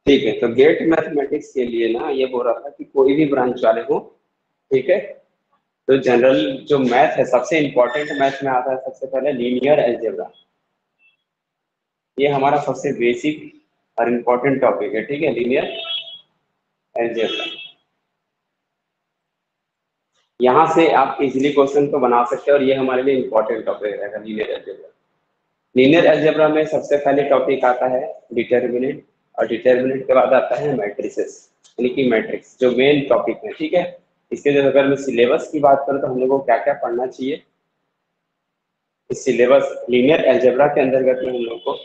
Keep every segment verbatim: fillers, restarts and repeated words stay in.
ठीक है, तो गेट मैथमेटिक्स के लिए ना ये बोल रहा था कि कोई भी ब्रांच वाले हो, ठीक है, तो जनरल जो मैथ है सबसे इंपॉर्टेंट मैथ में आता है सबसे पहले लीनियर अलजेब्रा। ये हमारा सबसे बेसिक और इम्पोर्टेंट टॉपिक है, ठीक है, लीनियर अलजेब्रा। यहाँ से आप इजीली क्वेश्चन को बना सकते हैं और ये हमारे लिए इम्पोर्टेंट टॉपिक रहेगा लीनियर अलजेब्रा। लीनियर अलजेब्रा में सबसे पहले टॉपिक आता है डिटर्मिनेंट, और डिटर्मिनेंट के बाद आता है मैट्रिसेस, यानी कि मैट्रिक्स जो मेन टॉपिक है, ठीक है। इसके जो अगर मैं सिलेबस की बात करूँ तो हम लोग को क्या क्या पढ़ना चाहिए इस सिलेबस लीनियर अलजेब्रा के अंतर्गत में हम लोग को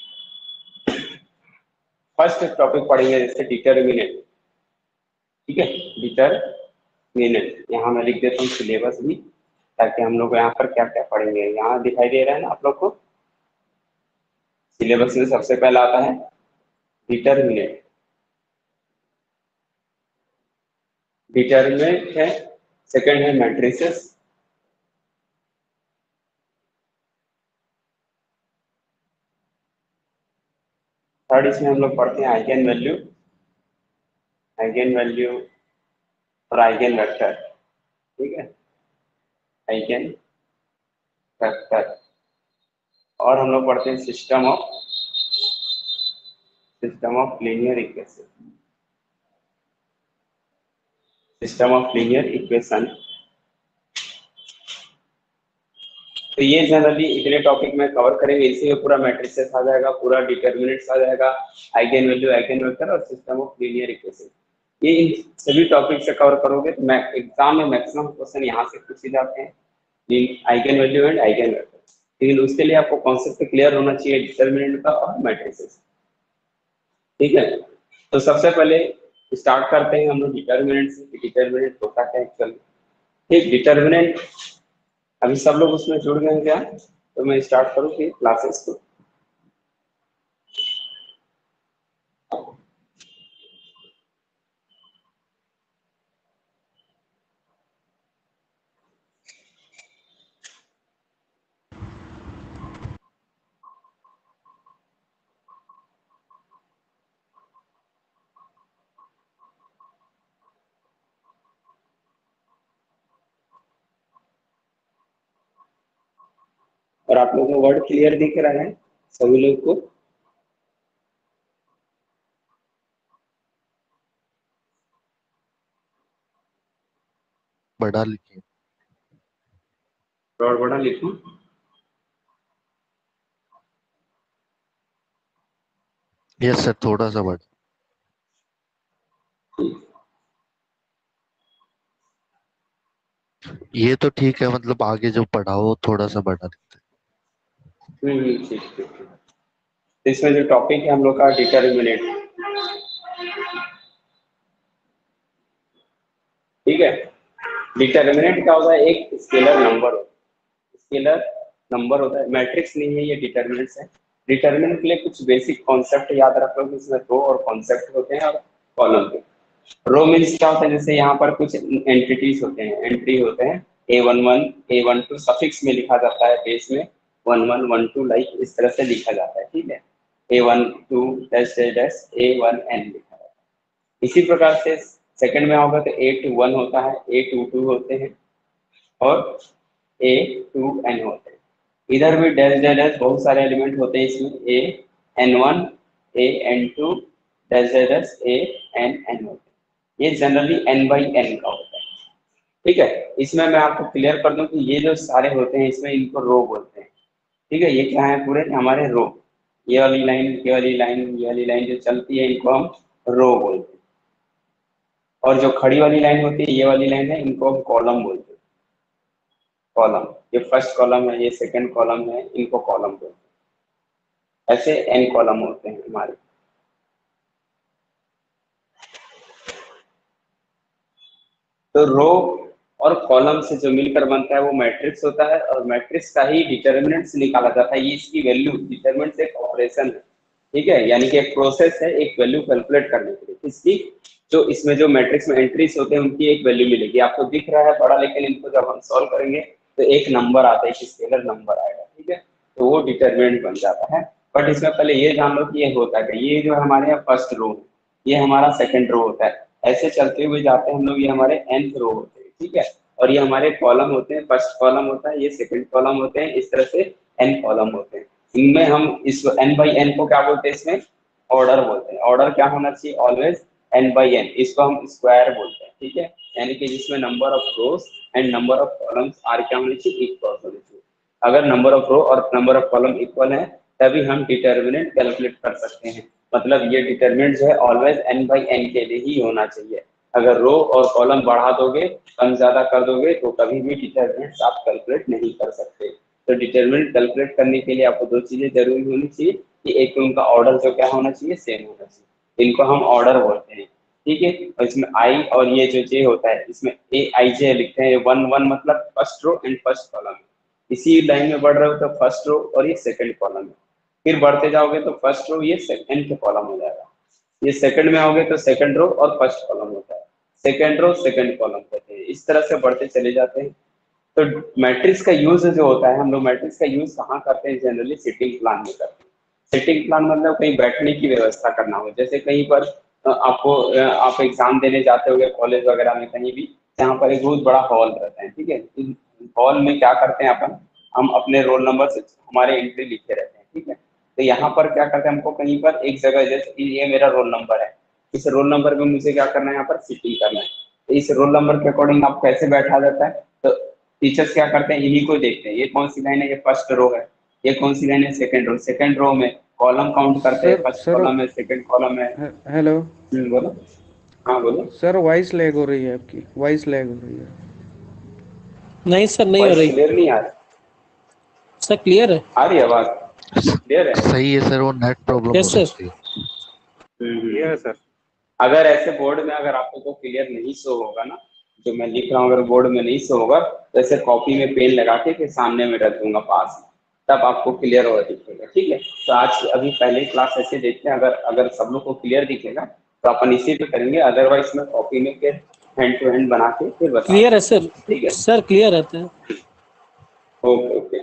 फर्स्ट टॉपिक पढ़ेंगे जैसे डिटर्मिनेंट, ठीक है, डिटर्मिनेंट। यहाँ मैं लिख देता हूँ सिलेबस भी, ताकि हम लोग यहाँ पर क्या क्या पढ़ेंगे यहाँ दिखाई दे रहा है ना आप लोग को। सिलेबस में सबसे पहला आता है डिटर्मिनेंट, डिटर्मिनेंट है, सेकंड है मैट्रिसेस, थर्ड इसमें हम लोग पढ़ते हैं आइगन वैल्यू, आइगन वैल्यू और आइगन वेक्टर, ठीक है, आइगन वेक्टर। और हम लोग पढ़ते हैं system of system of linear equation, system of linear equation. तो ये जनरली इतने टॉपिक में कवर करेंगे, इसी में पूरा मैट्रिसेस आ जाएगा, पूरा डिटर्मिनेंट्स आ जाएगा, आइगन वैल्यू, आइगन वेक्टर और सिस्टम ऑफ लीनियर इक्वेशन। ये इन सभी टॉपिक से कवर करोगे तो मैं एग्जाम में मैक्सिमम क्वेश्चन यहाँ से पूछ ही जाते हैं, eigen value and eigen vector. लेकिन उसके लिए आपको कॉन्सेप्ट क्लियर होना चाहिए डिटर्मिनेंट का और मैट्रिसेस, ठीक है। तो सबसे पहले स्टार्ट करते हैं हम लोग डिटर्मिनेंट से, डिटर्मिनेंट होता क्या एक्चुअली, ठीक। डिटर्मिनेंट अभी सब लोग उसमें जुड़ गए हैं क्या? तो मैं स्टार्ट करूँ कि क्लासेस को। और आप लोगों को वर्ड क्लियर दिख रहा है सभी लोग को? बड़ा लिखिए। और बड़ा लिखूं? यस सर, थोड़ा सा बड़ा। ये तो ठीक है, मतलब आगे जो पढ़ाओ थोड़ा सा बड़ा लिखते हम्म हम्म, ठीक ठीक ठीक। इसमें जो टॉपिक है हम लोग का डिटर्मिनेंट, ठीक है। डिटर्मिनेंट क्या होता है? एक स्केलर नंबर होता है, स्केलर नंबर होता है, मैट्रिक्स नहीं है ये, डिटर्मिनेंट है। डिटर्मिनेंट के लिए कुछ बेसिक कॉन्सेप्ट याद रख लो कि इसमें रो और कॉन्सेप्ट होते हैं और कॉलम के। रो मीन्स क्या होता है, जैसे यहाँ पर कुछ एंटिटीज होते हैं, एंट्री होते हैं, a one one a one two suffix में लिखा जाता है, बेस में one one one two like इस तरह से लिखा जाता है, ठीक है। A one two dash dash a one n लिखा जाता है। इसी प्रकार से सेकंड में होगा तो ए टू वन होता है, ए टू टू होते हैं और ए टू एन होते हैं। इधर भी डैश डैश डैश बहुत सारे एलिमेंट होते हैं इसमें, a n one a n two dash dash dash a n n होते हैं। ये जनरली एन बाई एन का होता है, ठीक है। इसमें मैं आपको क्लियर कर दूं कि ये जो सारे होते हैं इसमें इनको रो बोलते हैं, ठीक है। ये क्या है? पूरे हमारे रो, ये वाली लाइन, ये वाली लाइन, ये वाली लाइन जो चलती है इनको हम रो बोलते हैं। और जो खड़ी वाली लाइन होती है, ये वाली लाइन है, इनको हम कॉलम बोलते हैं, कॉलम। ये फर्स्ट कॉलम है, ये सेकंड कॉलम है, इनको कॉलम बोलते हैं। ऐसे एन कॉलम होते हैं हमारे। तो रो और कॉलम से जो मिलकर बनता है वो मैट्रिक्स होता है, और मैट्रिक्स का ही डिटर्मिनेंट से निकाला जाता है। ये इसकी वैल्यू, डिटर्मिनेंट एक ऑपरेशन है, ठीक है, यानी कि एक प्रोसेस है एक वैल्यू कैलकुलेट करने के लिए। इसकी जो इसमें जो मैट्रिक्स में एंट्रीज होते हैं उनकी एक वैल्यू मिलेगी, आपको दिख रहा है बड़ा, लेकिन इनको जब हम सॉल्व करेंगे तो एक नंबर आता है, एक स्केलर नंबर आएगा, ठीक है। तो वो डिटर्मिनेंट बन जाता है बट इसमें पहले ये जान लो कि ये होता है, ये जो हमारे यहाँ फर्स्ट रो, ये हमारा सेकंड रो होता है, ऐसे चलते हुए जाते हैं हम लोग, ये हमारे nth रो होते हैं, ठीक है। और ये हमारे कॉलम होते हैं, फर्स्ट कॉलम होता है, ये सेकंड कॉलम होते हैं, इस तरह से n कॉलम होते हैं। इनमें हम इसको n बाई n को क्या बोलते हैं, इसमें ऑर्डर बोलते हैं। ऑर्डर क्या होना चाहिए, ऑलवेज n बाई n, इसको हम स्क्वायर बोलते हैं, ठीक है। यानी कि जिसमें number of rows and number of columns are क्या होने चाहिए, इक्वल होने चाहिए। अगर नंबर ऑफ रो और नंबर ऑफ कॉलम इक्वल है तभी हम डिटर्मिनेंट कैलकुलेट कर सकते हैं। मतलब ये डिटर्मिनेंट जो है ऑलवेज n बाई n के लिए ही होना चाहिए। अगर रो और कॉलम बढ़ा दोगे, कम ज्यादा कर दोगे, तो कभी भी डिटर्मिनेंट आप कैलकुलेट नहीं कर सकते। तो डिटर्मिनेंट कैलकुलेट करने के लिए आपको दो चीजें जरूरी होनी चाहिए कि एक तो उनका ऑर्डर जो क्या होना चाहिए, सेम होना चाहिए। इनको हम ऑर्डर बोलते हैं, ठीक है। और इसमें आई और ये जो जे होता है, इसमें ए आई जे लिखते हैं, वन वन मतलब first row and first column. इसी लाइन में बढ़ रहे हो तो फर्स्ट रो और ये सेकंड कॉलम है, फिर बढ़ते जाओगे तो फर्स्ट रो ये सेकंड के कॉलम हो जाएगा, ये सेकंड में आओगे तो सेकंड रो और फर्स्ट कॉलम होता है, सेकंड रो सेकंड कॉलम कहते हैं। इस तरह से बढ़ते चले जाते हैं। तो मैट्रिक्स का यूज जो होता है, हम लोग मैट्रिक्स का यूज कहाँ करते हैं, जनरली सिटिंग प्लान में करते हैं। सिटिंग प्लान मतलब कहीं बैठने की व्यवस्था करना हो, जैसे कहीं पर अ, आपको अ, आप एग्जाम देने जाते होगे कॉलेज वगैरह में कहीं भी, जहाँ पर एक बहुत बड़ा हॉल रहता है, ठीक है। हॉल में क्या करते हैं अपन, हम अपने रोल नंबर से हमारे एंट्री लिखे रहते हैं, ठीक है। तो यहाँ पर क्या करते हैं, हमको कहीं पर एक जगह, जैसे कि ये मेरा रोल नंबर है, इस रोल नंबर में मुझे क्या करना है, यहाँ पर सिटिंग करना है। तो इस रोल नंबर के अकॉर्डिंग आप कैसे बैठा जाता है, तो टीचर्स क्या करते हैं, इन्हीं को देखते हैं, ये कौन सी लाइन है, ये फर्स्ट रो है, ये कौन सी लाइन है, सेकंड रो। सेकंड रो में कॉलम काउंट करते हैं, सर फर्स्ट सर कॉलम है, सेकंड कॉलम है। हे- हेलो। हम्म, बोलो। हाँ बोलो। सर वॉइस लैग हो रही है, आपकी वॉइस लैग हो रही है। नहीं सर, नहीं हो वॉइस रही। क्लियर नहीं आ रही? सर क्लियर है। आ रही है आवाज, क्लियर है? सही है सर, वो नेट प्रॉब्लम हो यस सर। सकती है। Hmm clear hmm. है सर। अगर ऐसे बोर्ड में अगर आपको को क्लियर नहीं शो होगा ना, जो मैं लिख रहा हूँ अगर बोर्ड में नहीं शो होगा, तो ऐसे कॉपी में पेन लगा के फिर सामने में रख दूंगा पास में, तब आपको क्लियर होगा दिखेगा, ठीक है। तो आज अभी पहले क्लास ऐसे देखते हैं, अगर अगर सब लोग को क्लियर दिखेगा तो अपन इसी पे करेंगे, अदरवाइज मैं कॉपी में फिर हैंड टू हैंड बना के फिर बता क्लियर है दूंगा, सर। ठीक है। सर क्लियर रहता है। Okay okay.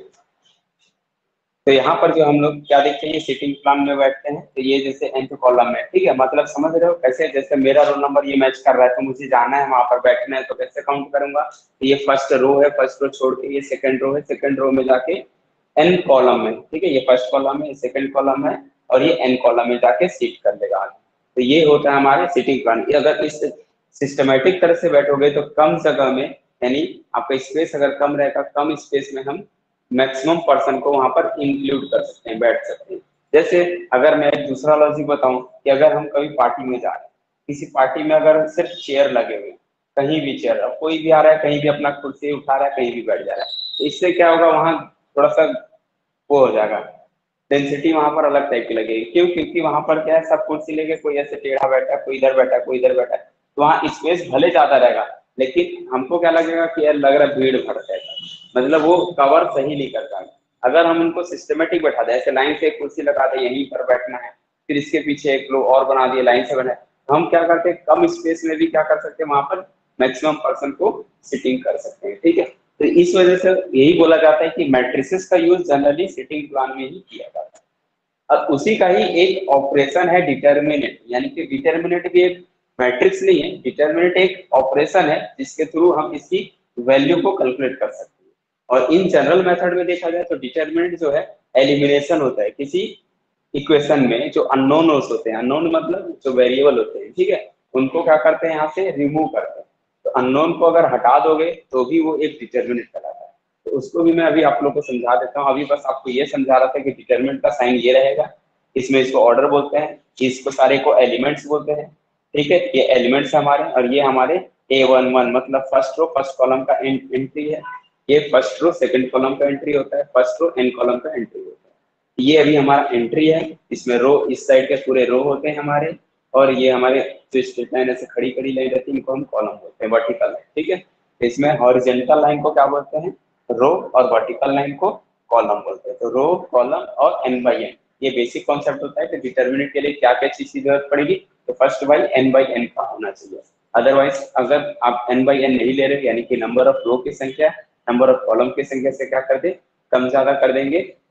तो यहाँ पर जो हम लोग क्या देखते हैं, ये सिटिंग प्लान में बैठते हैं, तो ये जैसे nth कॉलम में, ठीक है। मतलब समझ रहे हो कैसे, जैसे मेरा रोल नंबर ये मैच कर रहा है तो मुझे जाना है वहां पर बैठना है, तो कैसे काउंट करूंगा, तो ये फर्स्ट रो है, फर्स्ट रो छोड़ के ये सेकंड रो है, सेकंड रो में जाके n कॉलम में, ठीक है, ये फर्स्ट कॉलम है, ये सेकंड कॉलम है, और ये n कॉलम में जाके सीट कर देगा। तो ये होता है हमारे सिटिंग प्लान। ये अगर इस सिस्टमेटिक तरह से बैठोगे तो कम जगह में, यानी आपका स्पेस अगर कम रहेगा, कम स्पेस में हम मैक्सिमम पर्सन को वहां पर इंक्लूड कर सकते हैं, बैठ सकते हैं। जैसे अगर मैं एक दूसरा लॉजिक बताऊं कि अगर हम कभी पार्टी में जा रहे हैं, किसी पार्टी में अगर सिर्फ चेयर लगे हुए, कहीं भी चेयर, अब कोई भी आ रहा है कहीं भी अपना कुर्सी उठा रहा है कहीं भी बैठ जा रहा है, तो इससे क्या होगा, वहां थोड़ा सा वो हो जाएगा, डेंसिटी वहां पर अलग टाइप की लगेगी। क्यों? क्योंकि वहां पर क्या है, सब कुर्सी लेके कोई ऐसे टेढ़ा बैठा है, कोई इधर बैठा है, कोई इधर बैठा है, तो वहाँ स्पेस भले ज्यादा रहेगा, लेकिन हमको क्या लगेगा कि यार लग रहा है भीड़ भड़ जाएगा, मतलब वो कवर सही नहीं करता है। अगर हम उनको सिस्टमेटिक बैठा दें, ऐसे लाइन से एक कुर्सी लगा दें, यहीं पर बैठना है, फिर इसके पीछे एक लो और बना दिए लाइन से बना है, तो हम क्या करते हैं, कम स्पेस में भी क्या कर सकते हैं, वहां पर मैक्सिमम पर्सन को सिटिंग कर सकते हैं, ठीक है। तो इस वजह से यही बोला जाता है कि मैट्रिसेस का यूज जनरली सिटिंग प्लान में ही किया जाता है। अब उसी का ही एक ऑपरेशन है डिटर्मिनेंट, यानी कि डिटर्मिनेंट भी एक मैट्रिक्स नहीं है, डिटर्मिनेंट एक ऑपरेशन है जिसके थ्रू हम इसकी वैल्यू को कैलकुलेट कर सकते हैं। और इन जनरल मेथड में देखा जाए तो डिटर्मिनेंट जो है एलिमिनेशन होता है किसी इक्वेशन में, जो अननोन होते हैं, अननोन मतलब जो वेरिएबल होते हैं, ठीक है, उनको क्या करते हैं, यहाँ से रिमूव करते हैं। तो अननोन को अगर हटा दोगे तो भी वो एक डिटर्मिनेंट कहलाता है। तो उसको भी मैं अभी आप लोग को समझा देता हूँ। अभी बस आपको ये समझा रहा था कि डिटर्मिनेंट का साइन ये रहेगा, इसमें इसको ऑर्डर बोलते हैं, इसको सारे को एलिमेंट्स बोलते हैं, ठीक है। ये एलिमेंट्स हमारे, और ये हमारे ए वन वन मतलब फर्स्ट रो फर्स्ट कॉलम का एंट्री है, ये फर्स्ट रो सेकंड कॉलम का एंट्री होता है, फर्स्ट रो एन कॉलम का एंट्री होता है। ये अभी हमारा एंट्री है, इसमें रो इस साइड के पूरे रो होते हैं हमारे, और ये हमारे जो स्ट्रेट लाइन ऐसे खड़ी खड़ी लाइन रहती है इनको हम कॉलम बोलते हैं, वर्टिकल लाइन, ठीक है। इसमें हॉरिजॉन्टल लाइन को क्या बोलते हैं, रो, और वर्टिकल लाइन को कॉलम बोलते हैं। तो रो, कॉलम और एन बाई एन, ये बेसिक कॉन्सेप्ट होता है कि डिटर्मिनेंट के लिए क्या क्या चीज की जरूरत पड़ेगी, तो first by n by n का होना चाहिए। अदरवाइज अगर आप एन बाई एन नहीं ले रहे, यानी कि नंबर ऑफ रो की संख्या नंबर ऑफ कॉलम की संख्या से क्या कर दे, कम ज्यादा कर देंगे,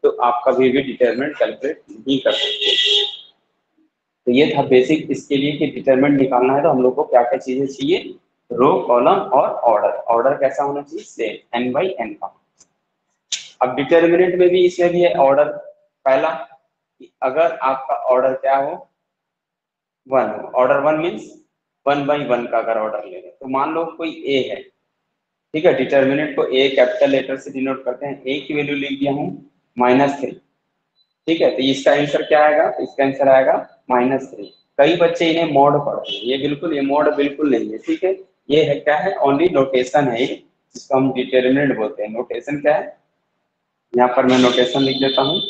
तो आप कभी भी डिटरमिनेंट कैलकुलेट नहीं कर सकते। तो ये था बेसिक इसके लिए कि डिटरमिनेंट निकालना है तो हम लोग को क्या क्या चीजें चाहिए, रो कॉलम और ऑर्डर। ऑर्डर कैसा होना चाहिए, सेम एन बाई एन का। अब डिटरमिनेंट में भी इसमें भी है ऑर्डर। पहला कि अगर आपका ऑर्डर क्या हो, one. Order one means one by one का अगर ऑर्डर ले तो मान लो कोई ए है, ठीक है, डिटरमिनेंट को ए कैपिटल लेटर से डिनोट करते हैं। ए की वैल्यू लिख दिया हूँ माइनस थ्री, ठीक है, तो इसका आंसर क्या आएगा, तो इसका आंसर आएगा माइनस थ्री। कई बच्चे इन्हें मॉड पढ़ते हैं, ये बिल्कुल ये मॉड बिल्कुल नहीं है, ठीक है। ये है क्या है, ओनली नोटेशन है ये, जिसको हम डिटरमिनेंट बोलते हैं। नोटेशन क्या है, यहाँ पर मैं नोटेशन लिख देता हूँ।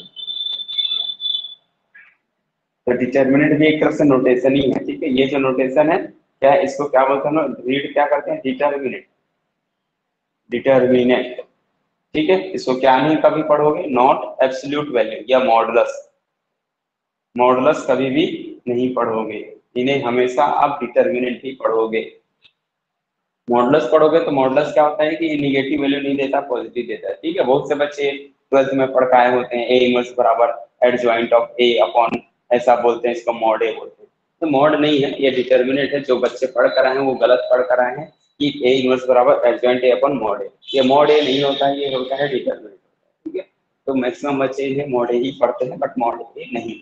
तो डिटरमिनेंट भी एक तरफ से नोटेशन ही है, ठीक है। ये जो नोटेशन है क्या है, इसको क्या बोलते हैं, रीड क्या करते हैं, डिटरमिनेंट। डिटरमिनेंट, ठीक है। इसको क्या नहीं कभी पढ़ोगे, नॉट एब्सोल्यूट वैल्यू या मॉडुलस। मॉडुलस कभी भी नहीं पढ़ोगे, इन्हें हमेशा आप डिटरमिनेंट ही पढ़ोगे। मॉडुलस पढ़ोगे तो मॉडुलस क्या होता है कि ये निगेटिव वैल्यू नहीं देता, पॉजिटिव देता है, ठीक है। बहुत से बच्चे ट्वेल्थ में पढ़ के आए होते हैं ए इनवर्स बराबर एडजॉइंट ऑफ ए अपॉन, ऐसा बोलते हैं, इसको मॉड ए बोलते हैं। तो मॉड नहीं है, ये डिटरमिनेंट है। जो बच्चे पढ़ कर आए हैं वो गलत पढ़ कर आए हैं कि ए इनवर्स बराबर adjoint a upon mod a. ये मॉड ए नहीं होता है, ये होता है डिटरमिनेंट, ठीक है। तो मैक्सिमम बच्चे इन्हें मॉड ए ही पढ़ते हैं, बट मॉड ए नहीं।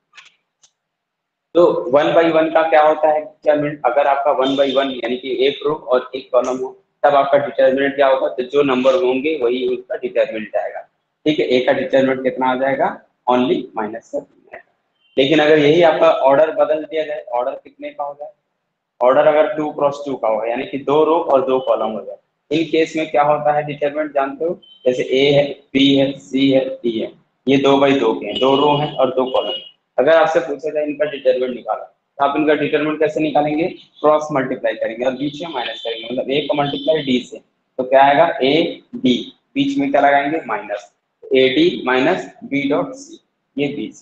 तो वन बाई वन का क्या होता है डिटरमिनेंट, अगर आपका वन बाई वन यानी कि एक रो और एक कॉलम हो, तब आपका डिटरमिनेंट क्या होगा, तो जो नंबर होंगे वही उसका डिटरमिनेंट आएगा, ठीक है। ए का डिटरमिनेंट कितना आ जाएगा, ओनली माइनस का आएगा। लेकिन अगर यही आपका ऑर्डर बदल दिया जाए, ऑर्डर कितने का हो जाए, ऑर्डर अगर टू क्रॉस टू का होगा, यानी कि दो रो और दो कॉलम हो जाए, इन केस में क्या होता है डिटरमिनेंट जानते हो, जैसे ए है, बी है, सी है, डी है, ये दो बाई दो के हैं, दो रो हैं और दो कॉलम। अगर आपसे पूछा जाए इनका डिटरमिनेंट निकाला, तो आप इनका डिटरमिनेंट कैसे निकालेंगे, क्रॉस मल्टीप्लाई करेंगे और बीच में माइनस करेंगे, मतलब ए का मल्टीप्लाई डी से, तो क्या आएगा ए डी, बीच में क्या लगाएंगे minus, a d minus b dot c, ये बीच।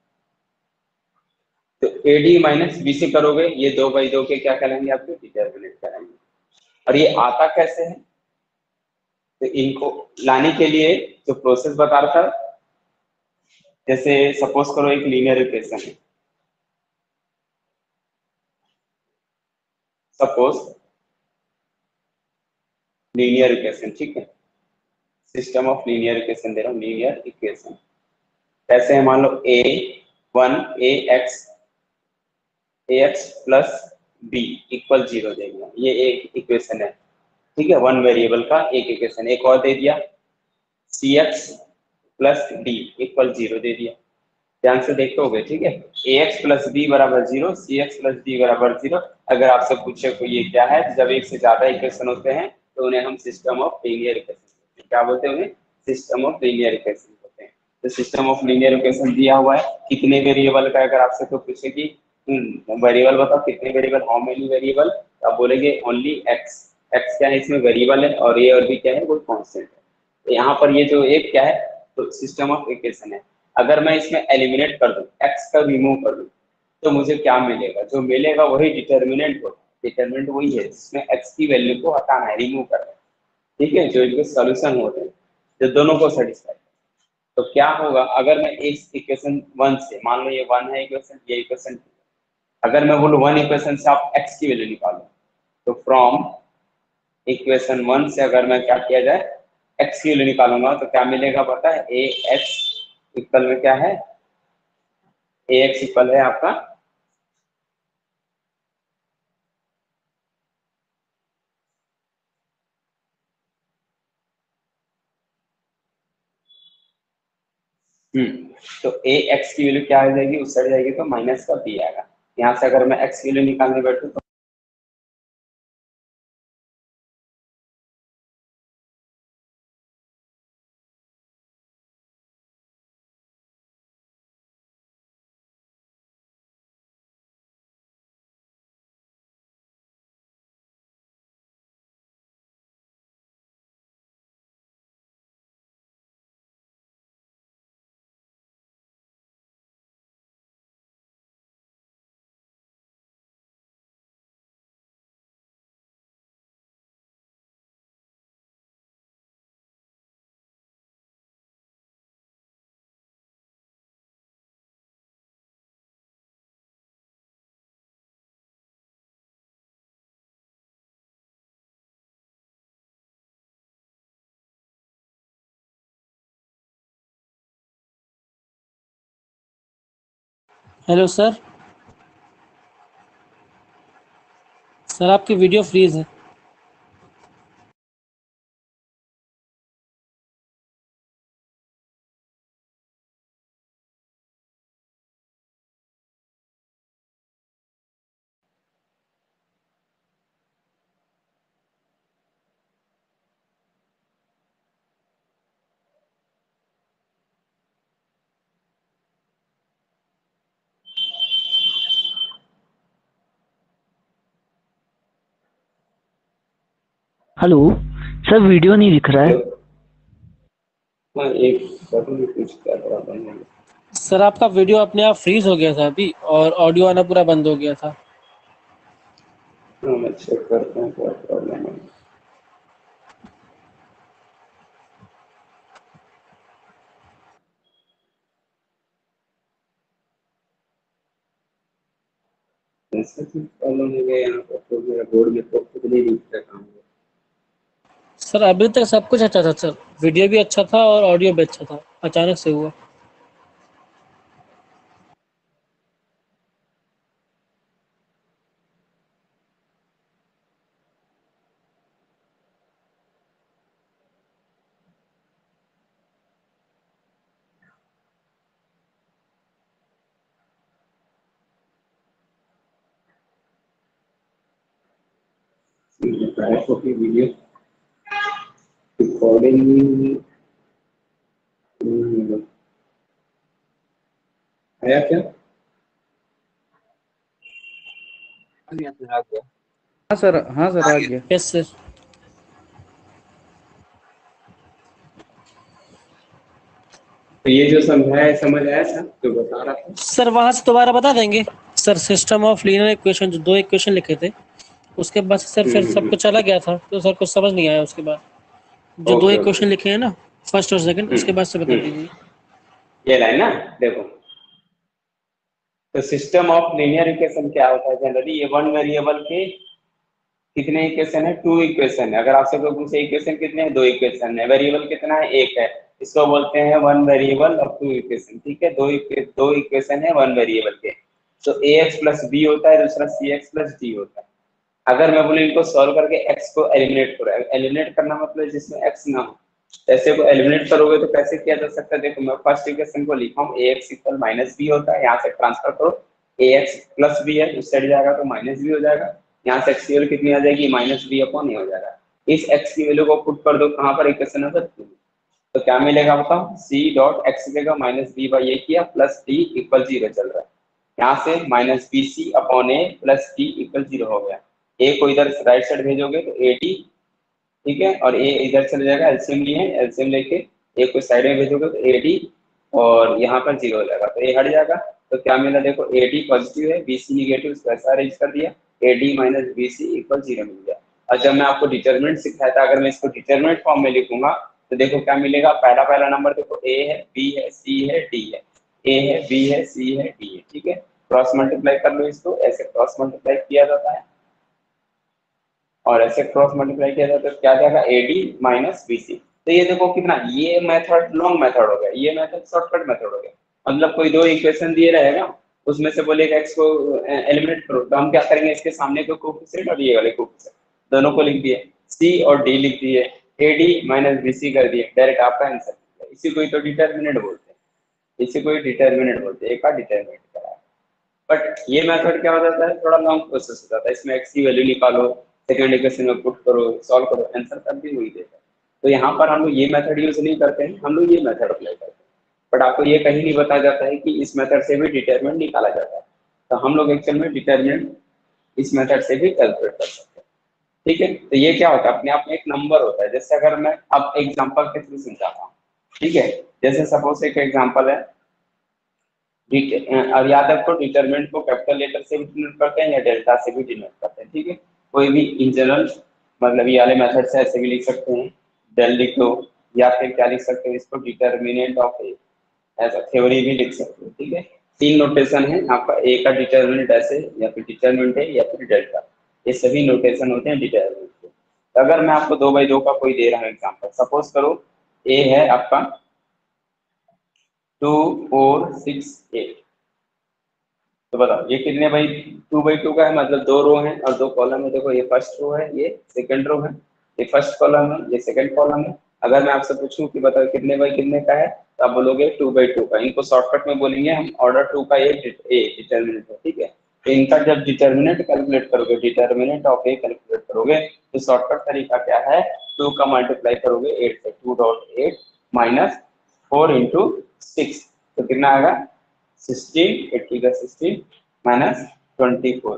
तो ए डी माइनस बी से करोगे, ये दो बाई दो के क्या करेंगे, आपके डिटरमिनेंट करेंगे। और ये आता कैसे है, तो इनको लाने के लिए जो प्रोसेस बता रहा था, जैसे सपोज करो एक लीनियर इक्वेशन है, सपोज लीनियर इक्वेशन, ठीक है, सिस्टम ऑफ लीनियर इक्वेशन दे रहा हूँ, लीनियर इक्वेशन कैसे है, मान लो a one a x a x plus b equal zero देगा, ये एक इक्वेशन है, ठीक है। वन वेरिएबल का एक इक्वेशन, एक और दे दिया c x plus d equal zero दे दिया, ध्यान से देखोगे, ठीक है। ए एक्स प्लस बी बराबर जीरो, सी एक्स प्लस डी बराबर जीरो। अगर आपसे पूछे को ये क्या है, जब एक से ज्यादा इक्वेशन होते हैं तो उन्हें हम सिस्टम ऑफ लीनियर इक्वेशन, क्या बोलते हैं उन्हें, सिस्टम ऑफ लीनियर इक्वेशन बोलते हैं। तो सिस्टम ऑफ लीनियर इक्वेशन दिया हुआ है कितने वेरिएबल का, अगर आपसे तो पूछे कि वेरिएबल बताओ कितने वेरिएबल, हाउ मेनी वेरिएबल, आप बोलेंगे ओनली एक्स। एक्स क्या है, इसमें वेरिएबल है, और ए और बी क्या है, वो कॉन्स्टेंट है। तो यहाँ पर ये जो एक क्या है, तो सिस्टम ऑफ इक्वेशन है। अगर मैं इसमें एलिमिनेट कर दूं, एक्स का रिमूव कर दूं, तो मुझे क्या मिलेगा, जो मिलेगा वही डिटरमिनेंट होगा। डिटरमिनेंट वही है जिसमें एक्स की वैल्यू को हटाना है, रिमूव करना है, ठीक है, जो इनके सॉल्यूशन होते हैं, जो दोनों को सेटिस्फाई। तो क्या होगा, अगर मैं इस इक्वेशन वन से, मान लो ये वन है इक्वेशन, ये इक्वेशन टू, अगर मैं बोलूं वन इक्वेशन से आप एक्स की वैल्यू निकालो, तो फ्रॉम इक्वेशन वन से अगर मैं क्या किया जाए, एक्स की वैल्यू निकालूंगा, तो क्या मिलेगा पता है, ए एक्स इक्वल में क्या है, ए एक्स इक्वल है आपका हम्म तो ए एक्स की वैल्यू क्या आ जाएगी, उस साइड जाएगी तो माइनस का बी आएगा। यहाँ से अगर मैं एक्स की वैल्यू निकालने बैठूं तो हेलो सर। सर आपकी वीडियो फ्रीज है। हेलो सर, वीडियो नहीं दिख रहा है। हेलो। हाँ, एक सेकंड कुछ कर रहा था मैं। सर आपका वीडियो अपने आप फ्रीज हो गया था अभी और ऑडियो आना पूरा बंद हो गया था। हाँ, मैं चेक करता हूँ क्या प्रॉब्लम है। ऐसा क्यों प्रॉब्लम हो गया यहाँ पर? तो मेरा बोर्ड में तो खुद नहीं दिख रहा काम। सर अभी तक सब कुछ अच्छा था सर, वीडियो भी अच्छा था और ऑडियो भी अच्छा था, अचानक से हुआ। प्राइस की वीडियो रिकॉर्डिंग आया क्या? हाँ सर, हाँ सर, आ गया। Yes sir. तो ये जो समझाया समझ आया था जो बता रहा था? सर वहाँ से दोबारा बता देंगे। Sir system of linear equation जो दो इक्वेशन लिखे थे, उसके बाद से सर हम्म फिर हम्म, सब हम्म। कुछ चला गया था, तो सर कुछ समझ नहीं आया उसके बाद। जो दो ओके ओके। इक्वेशन लिखे हैं ना, फर्स्ट और सेकंड, उसके बाद से हम्म बता हम्म। दीजिए। ये लाइन ना, देखो। तो सिस्टम ऑफ लीनियर इक्वेशन क्या होता है जनरली? ये वन वेरिएबल के कितने इक्वेशन है? टू इक्वेशन है। अगर आपसे कोई पूछे इक्वेशन कितने हैं? दो इक्वेशन है। वेरिएबल कितना है? एक है। इसको बोलते हैं वन वेरिएबल और टू इक्वेशन। ठीक है, दो इक्वे- दो इक्वेशन है वन वेरिएबल के। तो ए एक्स प्लस बी होता है, दूसरा सी एक्स प्लस डी होता है। अगर मैं बोलूँ इनको सॉल्व करके x को एलिमिनेट करो, एलिमिनेट करना मतलब जिसमें x ना हो, ऐसे को एलिमिनेट करोगे तो कैसे किया जा सकता है? देखो, मैं फर्स्ट इक्वेशन को लिखा हूँ, a x equal minus b होता है। यहाँ से ट्रांसफर करो, ए एक्स प्लस बी है, उस साइड जाएगा तो माइनस बी हो जाएगा। यहाँ से एक्स की वैल्यू कितनी आ जाएगी? माइनस बी अपॉन ए हो जाएगा। इस x की वैल्यू को पुट कर दो कहाँ पर? Equation number two. तो क्या मिलेगा बताओ? c डॉट एक्स मिलेगा माइनस बी बाई ए किया प्लस डी इक्वल जीरो चल रहा है। यहाँ से minus b c upon a plus d equal zero हो गया। ए को इधर राइट साइड भेजोगे तो ए डी, ठीक है, और ए इधर चले जाएगा, एलसीएम लिए एलसीएम लेके ए को साइड में भेजोगे तो ए डी, और यहाँ पर जीरो हो जाएगा तो ए हट जाएगा। तो क्या मिला? देखो, ए डी पॉजिटिव है, बी सी निगेटिव, इसको ऐसा अरेंज कर दिया, a d minus b c equal zero मिल गया। और जब मैं आपको डिटरमिनेंट सिखाया था, अगर मैं इसको डिटरमिनेंट फॉर्म में लिखूंगा तो देखो क्या मिलेगा? पहला पहला नंबर देखो, ए है, बी है, सी है, डी है। ए है, बी है, सी है, डी है। ठीक है, क्रॉस मल्टीप्लाई कर लो इसको, ऐसे क्रॉस मल्टीप्लाई किया जाता है और ऐसे क्रॉस मल्टीप्लाई किया जाता है तो क्या जाएगा? A d minus b c. तो ये देखो कितना, ये मेथड लॉन्ग मेथड हो गया, ये मेथड शॉर्टकट मेथड हो गया। मतलब कोई दो इक्वेशन दिए रहेगा, उसमें से बोलेगा एक्स को एलिमिनेट करो, तो हम क्या करेंगे? इसके सामने को कोफिशिएंट और ये वाले कोफिशिएंट दोनों को लिख दिए, सी और डी लिख दिए, एडी माइनस बीसी कर दिए, डायरेक्ट आपका आंसर। इसी को ही तो डिटर्मिनेंट बोलते हैं, इसी को ही डिटर्मिनेंट बोलते हैं, एक का डिटर्मिनेंट करा। बट ये मेथड क्या हो जाता है? थोड़ा लॉन्ग प्रोसेस हो जाता है। इसमें एक्स की वैल्यू निकालो, सेकंड इक्वेशन में पुट करो, सॉल्व करो, आंसर तब भी वही देगा। तो यहाँ पर हम लोग ये मेथड यूज नहीं करते हैं, हम लोग ये मेथड अप्लाई करते हैं। बट आपको ये कहीं नहीं बताया जाता है कि इस मेथड से भी डिटरमिनेंट निकाला जाता है। तो हम लोग एक्चुअल में डिटरमिनेंट इस मेथड से भी कैलकुलेट कर सकते हैं। ठीक है, तो ये क्या होता है? अपने आप में एक नंबर होता है। जैसे अगर मैं अब एग्जाम्पल के थ्रू समझाता हूँ, ठीक है। जैसे सपोज एक एग्जाम्पल है, डिट- और याद रखो, डिटरमिनेंट को कैपिटल लेटर से भी डिनोट करते हैं या डेल्टा से भी डिनोट करते हैं। ठीक है, कोई भी इन जनरल, मतलब ये वाले मेथड से ऐसे भी लिख सकते हैं, डेल लिख दो, या फिर क्या लिख सकते हैं इसको? डिटरमिनेंट ऑफ ए, ऐसा थ्योरी भी लिख सकते हैं। ठीक है, तीन नोटेशन है आपका, ए का डिटरमिनेंट ऐसे, या फिर डिटरमिनेंट है, या फिर डेल्टा, ये सभी नोटेशन होते हैं डिटरमिनेंट के। तो अगर मैं आपको दो बाई दो का कोई दे रहा हूँ एग्जाम्पल, सपोज करो ए है आपका टू फोर सिक्स एट, तो बताओ ये कितने बाई टू बाई टू का है, मतलब दो रो हैं और दो कॉलम है। देखो ये फर्स्ट रो है, ये सेकंड रो है, ये फर्स्ट कॉलम है, ये सेकंड कॉलम है। अगर मैं आपसे पूछूं कि बताओ कितने बाई कितने का है, तो आप बोलोगे टू बाई टू का। इनको शॉर्टकट में बोलेंगे हम ऑर्डर टू का ए डिटर्मिनेंट है, ठीक है। तो इनका जब डिटर्मिनेंट कैलकुलेट करोगे, डिटर्मिनेंट ऑफ ए कैलकुलेट करोगे, तो शॉर्टकट तरीका क्या है, टू का मल्टीप्लाई करोगे एट से, two dot eight minus four into six, तो कितना आएगा सिक्सटीन, एट्टी का सिक्सटीन माइनस ट्वेंटी फोर,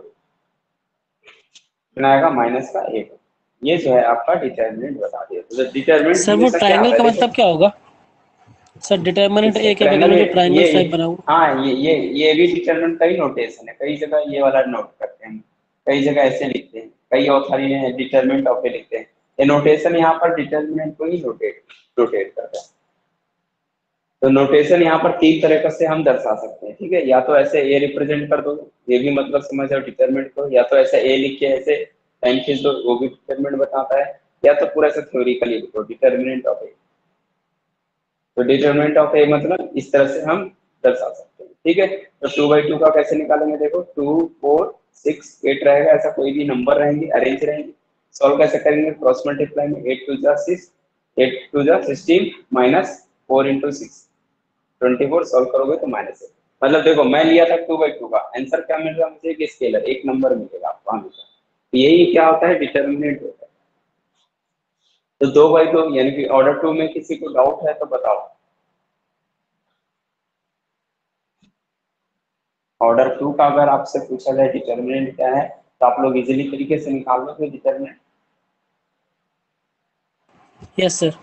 कितना आएगा माइनस का एट। ये जो है आपका डिटर्मिनेंट बता दिया। तो डिटर्मिनेंट सर वो ट्रायंगल का मतलब क्या होगा सर? डिटरमिनेंट ए के बगल में जो ट्रायंगल ये टाइप बना हुआ, हाँ ये ये ये भी डिटरमिनेंट का ही नोटेशन है। कई जगह ये वाला नोट करते हैं, कई जगह ऐसे लिखते हैं, कई ऑथर ये डिटरमिनेंट ऑफ ए लिखते हैं। ये नोटेशन यहाँ पर डिटरमिनेंट को ही नोटेट रोटेट करता है। तो नोटेशन यहाँ पर तीन तरीके से हम दर्शा सकते हैं, ठीक है। या तो ऐसे ए रिप्रेजेंट कर दो, ये भी मतलब समझ आओ डिटरमिनेंट को, या तो ऐसे ए लिख के ऐसे लाइन खींच दो, वो भी डिटरमिनेंट बताता है, या तो पूरा ऐसे थ्योरिकली लिखो डिटरमिनेंट ऑफ ए। तो डिटरमिनेंट ऑफ ए मतलब इस तरह से हम दर्शा सकते हैं, ठीक है। तो टू बाई टू का कैसे निकालेंगे, देखो टू फोर सिक्स एट रहेगा, ऐसा कोई भी नंबर रहेंगे, अरेंज रहेंगे। सॉल्व कैसे करेंगे, क्रॉस मल्टीप्लाई में, एट टू जा सिक्स, एट टू जा sixteen minus four into six, twenty four. Solve करोगे तो माइनस है। मतलब देखो मैं लिया था टू बाई टू का, आंसर क्या मिल रहा है मुझे, एक स्केलर, एक नंबर मिलेगा आपको हमेशा। तो यही क्या होता है, डिटरमिनेंट होता है। तो दो बाई दो यानी कि ऑर्डर टू में किसी को डाउट है तो बताओ। ऑर्डर टू का अगर आपसे पूछा जाए डिटरमिनेंट क्या है, तो आप लोग इजीली तरीके से निकाल लोगे डिटरमिनेंट। Yes sir.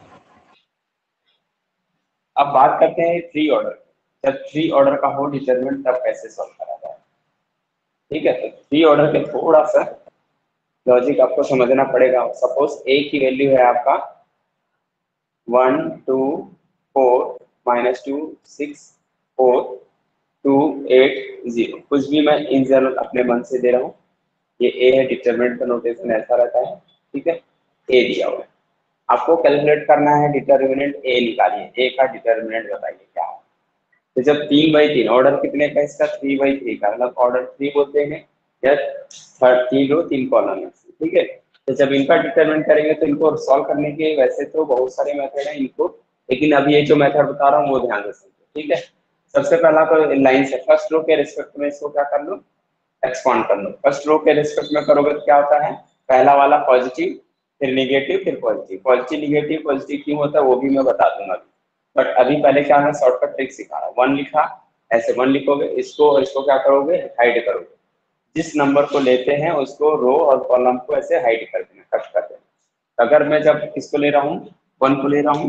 अब बात करते हैं थ्री ऑर्डर। जब थ्री ऑर्डर का हो डिटरमिनेंट तब कैसे सॉल्व करा जाए, ठीक है। तो थ्री ऑर्डर के थोड़ा सा लॉजिक आपको समझना पड़ेगा। सपोज ए की वैल्यू है आपका one two four minus two six four two eight zero, कुछ भी मैं इन जनरल अपने मन से दे रहा हूँ। ये ए है, डिटरमिनेंट का नोटेशन ऐसा रहता है, ठीक है। ए दिया हुआ है, आपको कैलकुलेट करना है डिटरमिनेंट ए निकालिए, ए का डिटरमिनेंट बताइए क्या है। तो जब तीन बाई तीन, ऑर्डर कितने का इसका, थ्री बाई थ्री का, मतलब ऑर्डर थ्री बोलते हैं या तीन रो तीन कॉलम है, ठीक है। तो जब इनका डिटरमिनेंट करेंगे तो इनको सॉल्व करने के वैसे तो बहुत सारे मेथड हैं इनको, लेकिन अभी ये जो मेथड बता रहा हूँ वो ध्यान रखिए, ठीक है। सबसे पहला तो लाइन से फर्स्ट रो के रिस्पेक्ट में इसको क्या कर लो, एक्सपांड कर लो। फर्स्ट रो के रिस्पेक्ट में करोगे तो क्या होता है, पहला वाला पॉजिटिव, फिर निगेटिव, फिर पॉजिटिव। पॉजिटिव निगेटिव पॉजिटिव क्यों होता है वो भी मैं बता दूंगा अभी, बट अभी पहले क्या है शॉर्टकट ट्रिक सिखा रहा हूँ। वन लिखा, ऐसे वन लिखोगे, इसको और इसको क्या करोगे, हाइड करोगे। जिस नंबर को लेते हैं उसको रो और कॉलम को ऐसे हाइड कर देना, कट कर देना। अगर मैं जब किसको ले रहा हूँ, वन को ले रहा हूँ,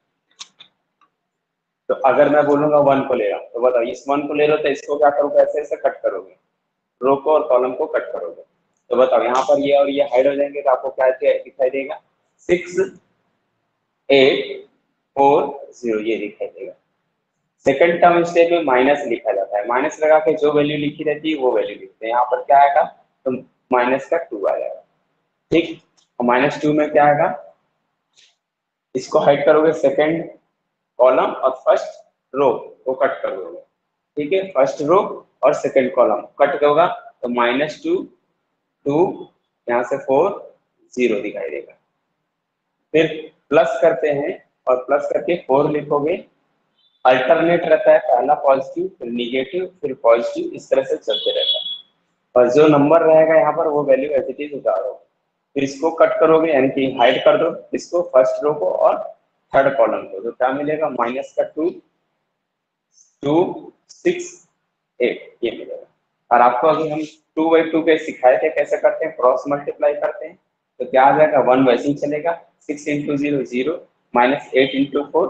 तो अगर मैं बोलूंगा वन को ले रहा हूँ, तो बताओ इस वन को ले रहा हो तो इसको क्या करोगे, ऐसे ऐसे कट करोगे, रो को और कॉलम को कट करोगे। तो बताओ यहाँ पर ये और ये हाइड हो जाएंगे, तो आपको क्या दिखाई देगा, सिक्स एट फोर जीरो, ये दिखाई देगा। सेकंड टर्म स्टेप में माइनस लिखा जाता है, माइनस लगा के जो वैल्यू लिखी रहती है वो वैल्यू लिखते हैं। यहाँ पर क्या आएगा, तो माइनस का टू आ जाएगा, ठीक। और माइनस टू में क्या आएगा, इसको हाइड करोगे, सेकंड कॉलम और फर्स्ट रो को कट कर दोगे, ठीक है। फर्स्ट रो और सेकंड कॉलम कट होगा, तो माइनस टू टू, यहाँ से फोर जीरो दिखाई देगा। फिर प्लस करते हैं और प्लस करके फोर लिखोगे, अल्टरनेट रहता है, पहला पॉजिटिव फिर निगेटिव फिर पॉजिटिव, इस तरह से चलते रहता है। और जो नंबर रहेगा यहाँ पर वो वैल्यू एज इट इज उतारो, फिर इसको कट करोगे यानी कि हाइड कर दो इसको, फर्स्ट रो को और थर्ड कॉलम को, तो क्या मिलेगा, माइनस का टू टू सिक्स एट, ये मिलेगा। और आपको अभी हम टू बाई टू के सिखाए थे कैसे करते हैं, क्रॉस मल्टीप्लाई करते हैं, तो क्या आ जाएगा, वन वैसे ही चलेगा, six into zero zero minus eight into four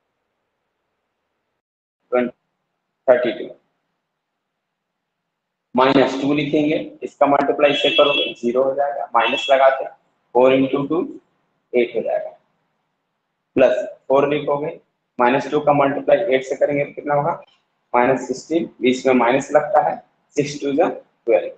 thirty two, minus two लिखेंगे, इसका मल्टीप्लाई से करोगे जीरो हो जाएगा, माइनस लगाते फोर इंटू टू एट हो जाएगा, प्लस फोर लिखोगे, माइनस टू का मल्टीप्लाई एट से करेंगे तो कितना होगा, माइनस सिक्सटीन, बीच में माइनस लगता है, सिक्स टू जा ट्वेल्व।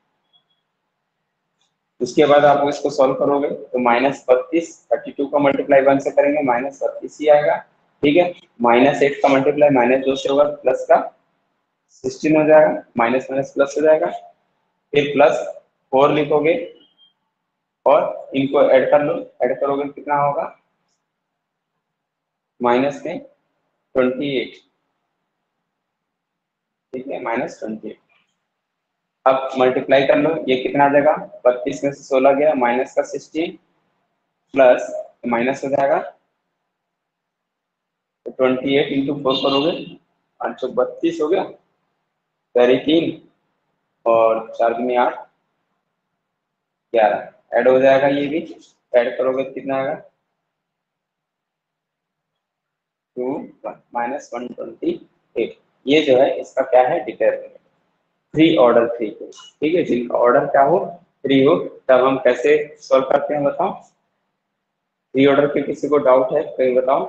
उसके बाद आप इसको सॉल्व करोगे तो माइनस बत्तीस, थर्टी टू का मल्टीप्लाई वन से करेंगे माइनस बत्तीस ही आएगा, ठीक है। माइनस एट का मल्टीप्लाई माइनस दो से होगा, प्लस का सिक्सटीन हो जाएगा, माइनस माइनस प्लस हो जाएगा, फिर प्लस फोर लिखोगे और इनको ऐड कर लो, ऐड करोगे कितना होगा, माइनस में ट्वेंटी एट, ठीक है, माइनस ट्वेंटी एट। अब मल्टीप्लाई कर लो, ये कितना आ जाएगा, बत्तीस में से सोलह गया, माइनस का सिक्सटीन प्लस माइनस हो जाएगा, तो ट्वेंटी एट इंटू फोर करोगे, आठ सौ बत्तीस हो गया, तेरी तीन और चार दूनी आठ, ग्यारह ऐड हो जाएगा, ये भी ऐड करोगे कितना आएगा, two minus one twenty eight. ये जो है इसका क्या है, डिटरमिनेंट थ्री ऑर्डर थ्री के, ठीक है, जिनका ऑर्डर क्या हो, थ्री हो, तब हम कैसे सॉल्व करते हैं बताओ। थ्री ऑर्डर के किसी को डाउट है कहीं बताओ।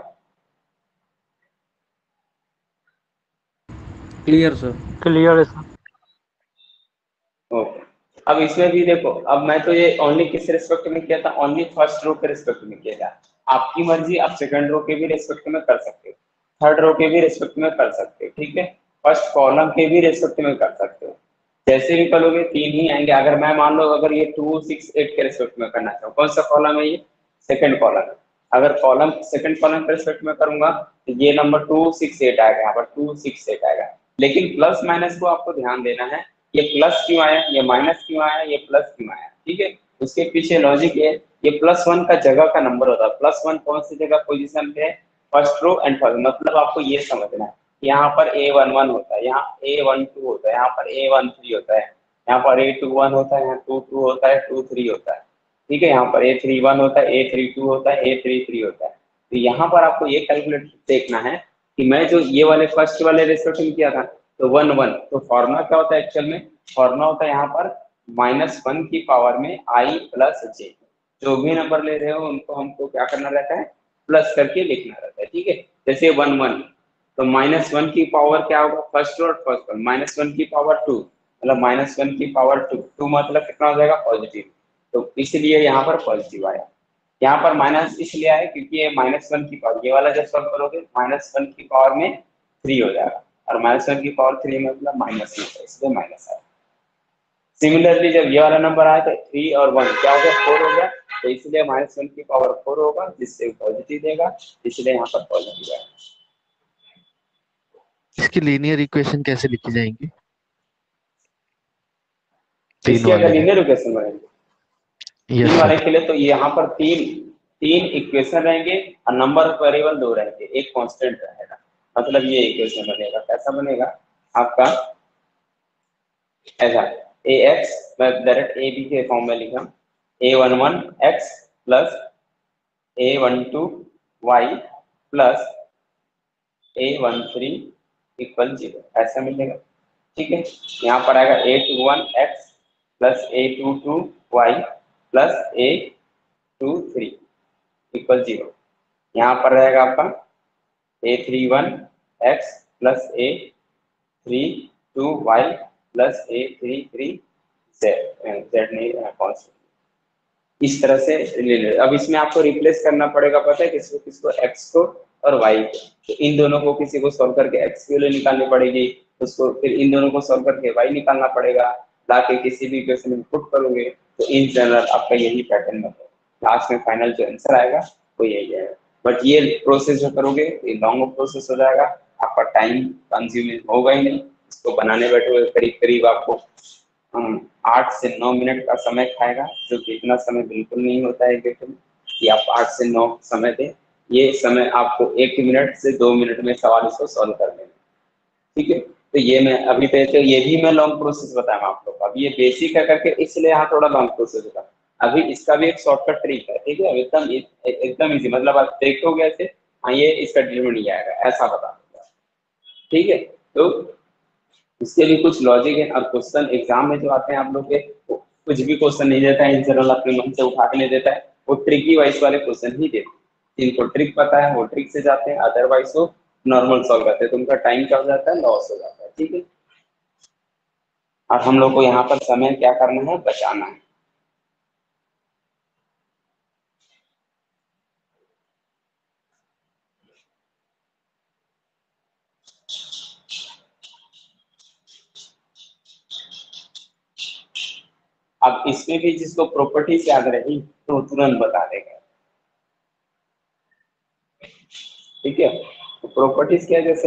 Clear sir. क्लियर है सर। ओके, अब इसमें भी देखो, अब मैं तो ये ओनली किस रिस्पेक्ट में किया था, ओनली फर्स्ट रो के रिस्पेक्ट में किया था। आपकी मर्जी, आप सेकंड रो के भी रिस्पेक्ट में कर सकते हो, थर्ड रो के भी रिस्पेक्ट में कर सकते हो, ठीक है, फर्स्ट कॉलम के भी रिस्पेक्ट में कर सकते हो, जैसे भी करोगे तीन ही आएंगे। अगर मैं मान लो अगर ये टू सिक्स एट के रिस्पेक्ट में करना चाहूँ, कौन सा कॉलम है ये, सेकंड कॉलम है, अगर कॉलम सेकंड कॉलम के रिस्पेक्ट में करूंगा तो ये नंबर टू सिक्स एट आएगा, यहाँ पर टू सिक्स एट आएगा। लेकिन प्लस माइनस को आपको ध्यान देना है, ये प्लस क्यों आया, ये माइनस क्यों आया, ये प्लस क्यों आया, ठीक है, उसके पीछे लॉजिक है, ये प्लस वन का जगह का नंबर होता है, प्लस वन कौन सी जगह पोजीशन पे है, फर्स्ट रो एंड फर्स्ट, मतलब आपको ये समझना है, यहाँ पर ए वन वन होता है, यहाँ ए वन टू होता है, यहाँ पर ए वन थ्री होता है, यहाँ पर ए टू वन होता है, यहाँ टू टू होता है, टू थ्री होता है, ठीक है, यहाँ पर ए थ्री वन होता है, ए थ्री टू होता है, ए थ्री थ्री होता है। तो यहाँ पर आपको ये कैलकुलेट देखना है कि मैं जो ये वाले फर्स्ट वाले रेशो में किया था, तो वन वन, तो फॉर्मूला क्या होता है एक्चुअल में, फॉर्मूला होता है यहाँ पर माइनस वन की पावर में आई प्लस जे, जो भी नंबर ले रहे हो उनको हमको क्या करना रहता है, प्लस करके लिखना रहता है, ठीक है, जैसे वन वन, तो माइनस वन की पावर क्या होगा, फर्स्ट और फर्स्ट वन, माइनस वन की पावर टू, मतलब माइनस वन की पावर टू, टू मतलब कितना हो जाएगा, पॉजिटिव, तो इसलिए यहाँ पर पॉजिटिव आया। यहाँ पर माइनस इसलिए आया क्योंकि ये माइनस वन की पावर, ये वाला जब सॉल्व करोगे माइनस वन की पावर में थ्री हो जाएगा, और माइनस वन की पावर थ्री मतलब माइनस में, इसलिए माइनस आया। सिमिलरली जब ये वाला नंबर आया तो थ्री और वन क्या हो गया, फोर हो गया, तो इसलिए माइनस वन की पावर फोर होगा, जिससे पॉजिटिव देगा, इसलिए यहाँ पर पॉजिटिव आएगा। इसकी लीनियर इक्वेशन कैसे लिखी जाएंगी, तीन इसके अगर वाले लीनियर इक्वेशन बनेंगे यस तीन वाले सर। के लिए, तो यहाँ पर तीन तीन इक्वेशन रहेंगे और नंबर ऑफ वेरिएबल दो रहेंगे, एक कांस्टेंट रहेगा, मतलब ये इक्वेशन बनेगा, कैसा बनेगा आपका, ऐसा ए एक्स, मैं डायरेक्ट ए बी के फॉर्म में लिखा, a one one x plus a one two y plus a one three equal zero, ऐसा मिलेगा, ठीक है। यहाँ पर आएगा a two one x plus a two two y plus a two three equal zero, यहाँ पर रहेगा आपका a three one x plus a three two y plus a three three z, Z नहीं कौन सा, इस तरह से रिलेटेड। अब इसमें आपको रिप्लेस करना पड़ेगा, पता है किसको किसको, एक्स को और वाई को, तो इन दोनों को किसी को सॉल्व करके एक्स की वैल्यू निकालनी पड़ेगी, उसको फिर इन दोनों को सॉल्व करके वाई निकालना पड़ेगा, लाके किसी भी इक्वेशन में पुट करोगे, तो इन जनरल आपका यही पैटर्न है, लास्ट में फाइनल जो आंसर आएगा वो यही है। बट ये प्रोसेस जो करोगे ये लॉन्ग प्रोसेस हो जाएगा, आपका टाइम कंज्यूमिंग होगा ही नहीं, इसको बनाने बैठे हुए करीब करीब आपको हम आठ से नौ मिनट का समय खाएगा, जो कि इतना समय बिल्कुल नहीं होता है क्वेश्चन कि आप आठ से नौ समय दें, ये समय आपको एक मिनट से दो मिनट में सवाल इसको सॉल्व कर देना, ठीक है। तो ये मैं अभी तो ये भी मैं लॉन्ग प्रोसेस बताऊंगा आप लोग को, अभी ये बेसिक है करके इसलिए यहाँ थोड़ा लॉन्ग प्रोसेस होगा, अभी इसका भी एक शॉर्टकट ट्रिक है, ठीक है, एकदम एकदम इजी, मतलब आप देखोगे ऐसे, हाँ ये इसका डिटरमिनेंट नहीं आएगा, ऐसा बता दूंगा, ठीक है। तो इसके भी कुछ लॉजिक है, और क्वेश्चन एग्जाम में जो आते हैं आप लोग के, वो कुछ भी क्वेश्चन नहीं देता है इन जनरल, अपने मन से उठा के नहीं देता है, वो ट्रिकी वाइज वाले क्वेश्चन ही देते हैं, जिनको ट्रिक पता है वो ट्रिक से जाते हैं, अदरवाइज वो नॉर्मल सॉल्व करते हैं, तो उनका टाइम क्या हो जाता है, लॉस हो जाता है, ठीक है। और हम लोग को यहाँ पर समय क्या करना है, बचाना है। अब इसमें भी जिसको प्रॉपर्टीज याद रही तो वो तुरंत बता देगा। ठीक है, तो प्रॉपर्टीज क्या है, जैसे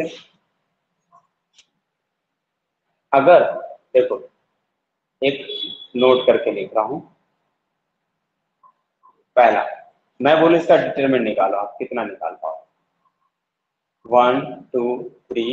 अगर देखो एक नोट करके लिख रहा हूं, पहला मैं बोलूं इसका डिटरमिनेंट निकालो, आप कितना निकाल पाओ, one two three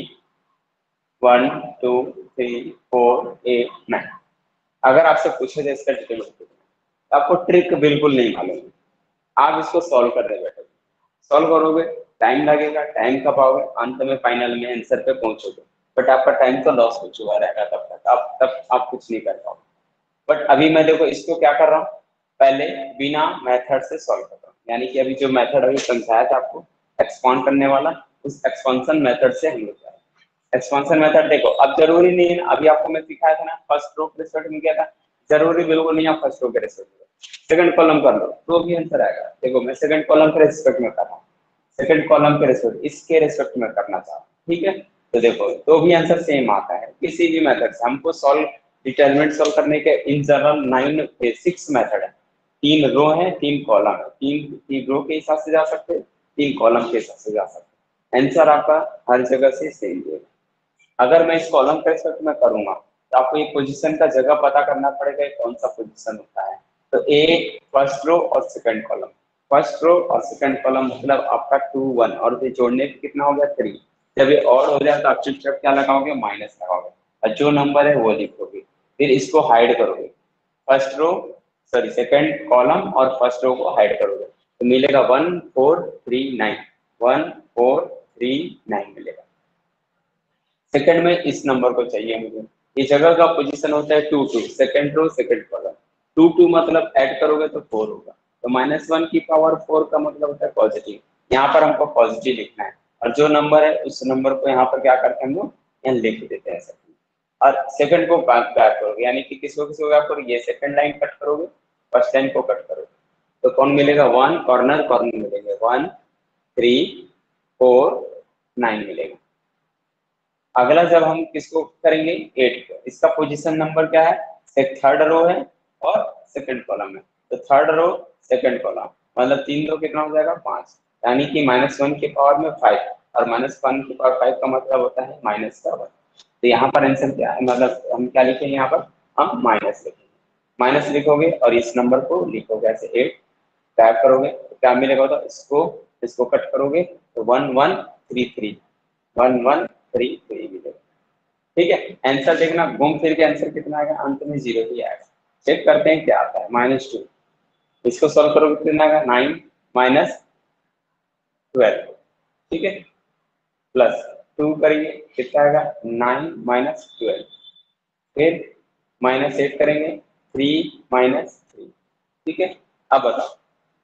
one two three four eight nine. अगर आपसे पूछे जाए इसका डिटरमिनेंट कितना, आपको ट्रिक बिल्कुल नहीं मालूम, आप इसको सॉल्व करने बैठे, सॉल्व करोगे टाइम लगेगा, टाइम कब आओगे, अंत में फाइनल में आंसर पे पहुंचोगे, बट आपका टाइम तो लॉस हो चुका रहेगा तब तक, आप तब आप कुछ नहीं कर पाओगे। बट अभी मैं देखो इसको क्या कर रहा हूँ, पहले बिना मेथड से सॉल्व कर रहा हूँ, यानी कि अभी जो मेथड अभी समझाया था आपको एक्सपांड करने वाला, उस एक्सपांशन मेथड से हम लोग जा रहे हैं। एक्सपांशन मेथड देखो, अब जरूरी नहीं है, अभी आपको मैं सिखाया था ना फर्स्ट रो के रिस्पेक्ट में किया था, जरूरी बिल्कुल नहीं है फर्स्ट रो के रिस्पेक्ट में, सेकंड कॉलम कर लो तो भी आंसर आएगा। देखो मैं सेकंड कॉलम के रिस्पेक्ट में कर रहा हूँ, सेकंड कॉलम के रिस्पेक्ट इसके रिस्पेक्ट में करना चाहता हूँ, ठीक है, तो देखो तो भी आंसर सेम आता है किसी भी मेथड से। हमको सॉल्व डिटरमिनेंट सॉल्व करने के in general nine six method है, तीन रो है तीन कॉलम है, तीन तीन रो के हिसाब से जा सकते हैं, तीन कॉलम के हिसाब से जा सकते हैं, आंसर आपका हर जगह से सेम देगा। अगर मैं इस कॉलम के रिस्पेक्ट में करूंगा तो आपको एक पोजीशन का जगह पता करना पड़ेगा कौन सा पोजीशन होता है, तो ए फर्स्ट रो और सेकंड कॉलम, फर्स्ट रो और सेकंड कॉलम मतलब आपका टू वन और फिर जोड़ने पे कितना हो गया थ्री। जब ये और हो जाए तो आप चुपचाप क्या लगाओगे, माइनस लगाओगे और जो नंबर है वो लिखोगे, फिर इसको हाइड करोगे, first row sorry second column और फर्स्ट रो को हाइड करोगे तो मिलेगा one four three nine, one four three nine मिलेगा। सेकंड में इस नंबर को चाहिए मुझे, ये जगह का पोजीशन होता है two two, second row second column, two two मतलब ऐड करोगे तो फोर होगा, तो माइनस वन की पावर फोर का मतलब होता है पॉजिटिव, यहाँ पर हमको पॉजिटिव लिखना है और जो नंबर है उस नंबर को यहाँ पर क्या करते हैं हम लोग यहाँ लिख देते हैं सेकंड, और सेकंड को बैक करोगे, यानी कि किसको किसको बैक करोगे, ये सेकंड लाइन कट करोगे फर्स्ट लाइन को कट करोगे तो कौन मिलेगा, वन कॉर्नर कॉर्नर मिलेंगे, वन थ्री फोर नाइन मिलेगा। अगला जब हम किसको करेंगे एट को, इसका पोजीशन नंबर क्या है, एक थर्ड रो है और सेकंड कॉलम है, तो थर्ड रो सेकंड कॉलम मतलब तीन रो कितना हो जाएगा पांच, यानी कि माइनस वन के पावर में फाइव और माइनस वन के पावर फाइव का मतलब होता है माइनस का वन, तो यहाँ पर आंसर क्या है, मतलब हम क्या लिखेंगे, यहाँ पर हम माइनस लिखेंगे, माइनस लिखोगे और इस नंबर को लिखोगे ऐसे एट टाइप करोगे तो क्या मिलेगा, तो इसको इसको कट करोगे तो one one three three one one three three मिलेगा। ठीक है, आंसर देखना घूम फिर के आंसर कितना आएगा, अंत में जीरो ही आएगा। चेक करते हैं क्या आता है, माइनस टू, इसको सॉल्व करोगे कितना आएगा, नाइन माइनस ट्वेल्व, ठीक है, प्लस टू करेंगे कितना आएगा, नाइन माइनस ट्वेल्व, फिर माइनस एट करेंगे थ्री माइनस थ्री, ठीक है। अब बताओ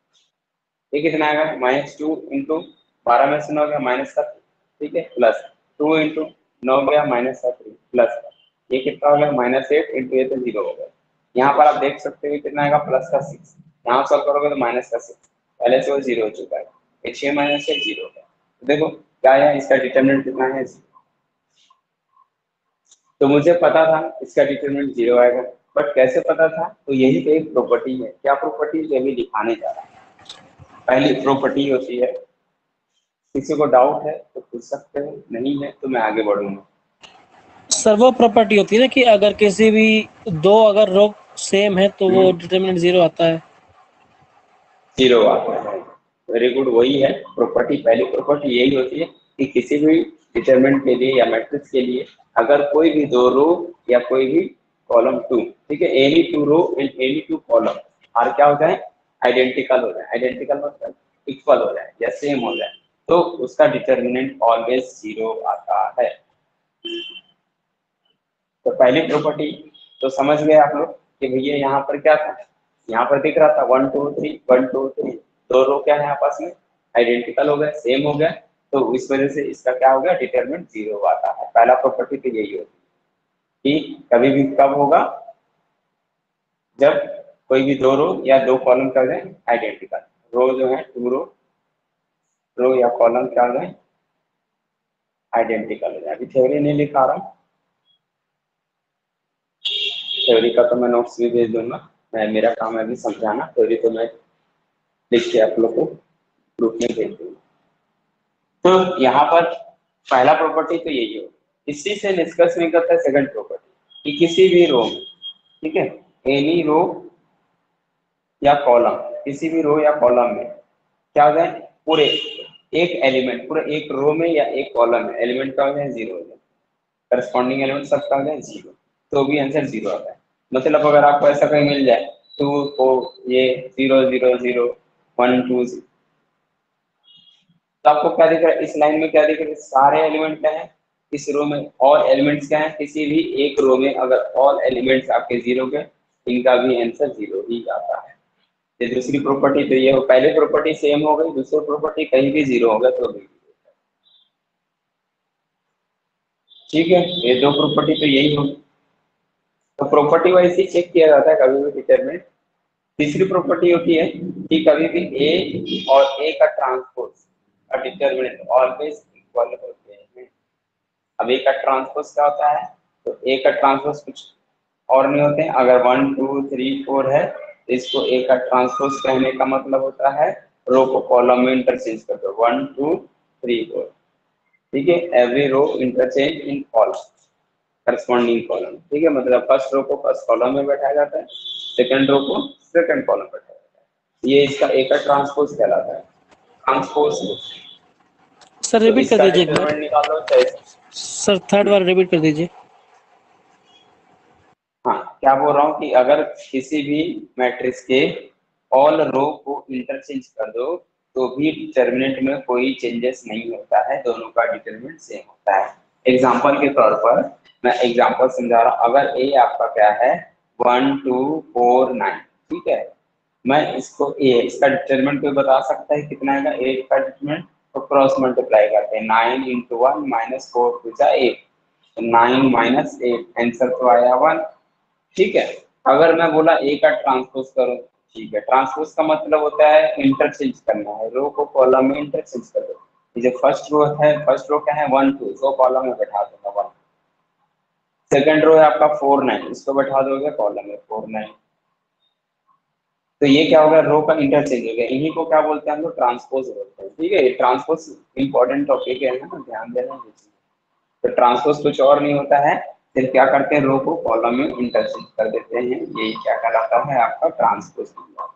ये कितना आएगा, माइनस टू इंटू बारह में से नौ गया माइनस का, ठीक है, प्लस टू इंटू नौ गया माइनस का थ्री, प्लस ये कितना हो गया माइनस एट इंटू ये तो जीरो हो गया, यहाँ पर आप देख सकते हो कितना आएगा प्लस का सिक्स, यहाँ सॉल्व करोगे तो माइनस का सिक्स, पहले से वो जीरो हो चुका है, ये छह माइनस से जीरो हो गया, तो देखो क्या है इसका डिटरमिनेंट कितना है, तो मुझे पता था इसका डिटरमिनेंट जीरो आएगा, बट कैसे पता था, तो यही तो एक प्रॉपर्टी है, क्या प्रॉपर्टी जो अभी दिखाने जा रहा है, पहली प्रॉपर्टी होती है, किसी को डाउट है तो पूछ सकते हो, नहीं है तो मैं आगे बढ़ूंगा। सर वो प्रॉपर्टी होती है ना कि अगर किसी भी दो अगर रो सेम है तो वो डिटरमिनेंट जीरो आता है, जीरो आता है, वेरी गुड, वही है प्रॉपर्टी, पहली प्रॉपर्टी यही होती है कि किसी भी डिटरमिनेंट के लिए या मैट्रिक्स के लिए अगर कोई भी दो रो या कोई भी कॉलम टू, ठीक है, any two row and any two column और क्या हो जाए आइडेंटिकल हो जाए, आइडेंटिकल मतलब इक्वल हो जाए या सेम हो जाए, तो उसका डिटरमिनेंट ऑलवेज जीरो आता है। तो पहली प्रॉपर्टी तो समझ गए आप लोग कि भैया यहाँ पर क्या था, यहाँ पर दिख रहा था one two three one two three, दो रो क्या है आपस में आइडेंटिकल हो गए, सेम हो गए, तो इस वजह से इसका क्या हो गया डिटरमिनेंट जीरो आता है। पहला प्रॉपर्टी तो यही होती है कि कभी भी कब होगा, जब कोई भी दो रो या दो कॉलम क्या हो जाए आइडेंटिकल, रो जो है टू रो रो या कॉलम क्या हो जाए आइडेंटिकल हो जाए। अभी थ्योरी नहीं लिखा रहा हूँ, थ्योरी का तो मैं नोट्स भी भेज दूंगा, मैं मेरा काम है अभी समझाना, थ्योरी तो मैं लिख के आप लोग को ग्रुप में भेज दूंगा। तो यहाँ पर पहला प्रॉपर्टी तो यही हो, इसी से निष्कर्ष निकलता है सेकंड प्रॉपर्टी कि किसी भी रो में, ठीक है, एनी रो या कॉलम, किसी भी रो या कॉलम में क्या हो जाए, पूरे एक एलिमेंट, पूरे एक रो में या एक कॉलम में एलिमेंट का हो जाए जीरो हो जाए, करस्पॉन्डिंग एलिमेंट सबका हो जाए जीरो, तो भी आंसर जीरो आता है। मतलब अगर आपको ऐसा कहीं मिल जाए टू फोर ये zero zero zero one two zero, तो आपको क्या दिख रहा है इस लाइन में, क्या दिख रहा है, सारे एलिमेंट क्या है इस रो में, और एलिमेंट्स क्या है किसी भी एक रो में, अगर ऑल एलिमेंट्स आपके जीरो के, इनका भी आंसर जीरो ही आता है। ये दूसरी प्रॉपर्टी तो ये हो, पहली प्रॉपर्टी सेम हो गई, दूसरी प्रॉपर्टी कहीं भी जीरो होगा तो भी, ठीक है, ये दो प्रॉपर्टी तो यही होगी। तो प्रॉपर्टी वाइज ही चेक किया जाता है कभी भी डिटरमिनेंट। तीसरी प्रॉपर्टी होती है कि कभी भी ए और ए का ट्रांसपोज का डिटरमिनेंट ऑलवेज इक्वल होते हैं। अब ए का ट्रांसपोज क्या होता है, तो ए का ट्रांसपोज कुछ और नहीं होते हैं, अगर वन टू थ्री फोर है तो इसको ए का ट्रांसपोज कहने का मतलब होता है रो को कॉलम में इंटरचेंज कर दो, वन टू थ्री फोर, ठीक है, every row interchange in column, corresponding column, ठीक है, मतलब फर्स्ट रो को फर्स्ट कॉलम में बैठाया जाता है, सेकंड रो को सेकंड कॉलम में बैठाया जाता है, ये इसका ए का ट्रांसपोज कहलाता है, ट्रांसपोज। सर तो रिपीट कर इसका दीजिए एक बार, डिटरमिनेंट निकालो चाहे, सर थर्ड बार रिपीट कर दीजिए। हाँ क्या बोल रहा हूँ कि अगर किसी भी मैट्रिक्स के ऑल रो को इंटरचेंज कर दो तो भी डिटरमिनेंट में कोई चेंजेस नहीं होता है, दोनों का डिटरमिनेंट सेम होता है। एग्जांपल के तौर पर मैं एग्जांपल समझा रहा हूँ, अगर ए आपका क्या है वन टू फोर नाइन, ठीक है, मैं इसको ए, इसका डिटरमिनेंट कोई बता सकता है कितना आएगा, ए का डिटरमिनेंट, तो क्रॉस मल्टीप्लाई करते हैं, nine into one minus four two जा eight, nine minus eight, answer तो आया वन, ठीक है। अगर मैं बोला ए का ट्रांसपोज करो, ठीक है, ट्रांसपोज का मतलब होता है इंटरचेंज करना है, रो को कॉलम में इंटरचेंज कर दो, ये जो फर्स्ट रो है, फर्स्ट रो क्या है वन टू, इसको कॉलम में बैठा दूंगा वन, सेकंड रो है आपका फोर नाइन, इसको बैठा दोगे कॉलम में फोर नाइन, तो ये क्या होगा, रो का इंटरचेंज हो गया, इन्हीं को क्या बोलते हैं हम लोग, ट्रांसपोज बोलते हैं, ठीक है, ये ट्रांसपोज इंपॉर्टेंट टॉपिक है ना, ध्यान देना है। तो ट्रांसपोज कुछ और नहीं होता है, फिर क्या करते हैं रो को कॉलम में इंटरचेंज कर देते हैं, ये क्या कहलाता है आपका ट्रांसपोज।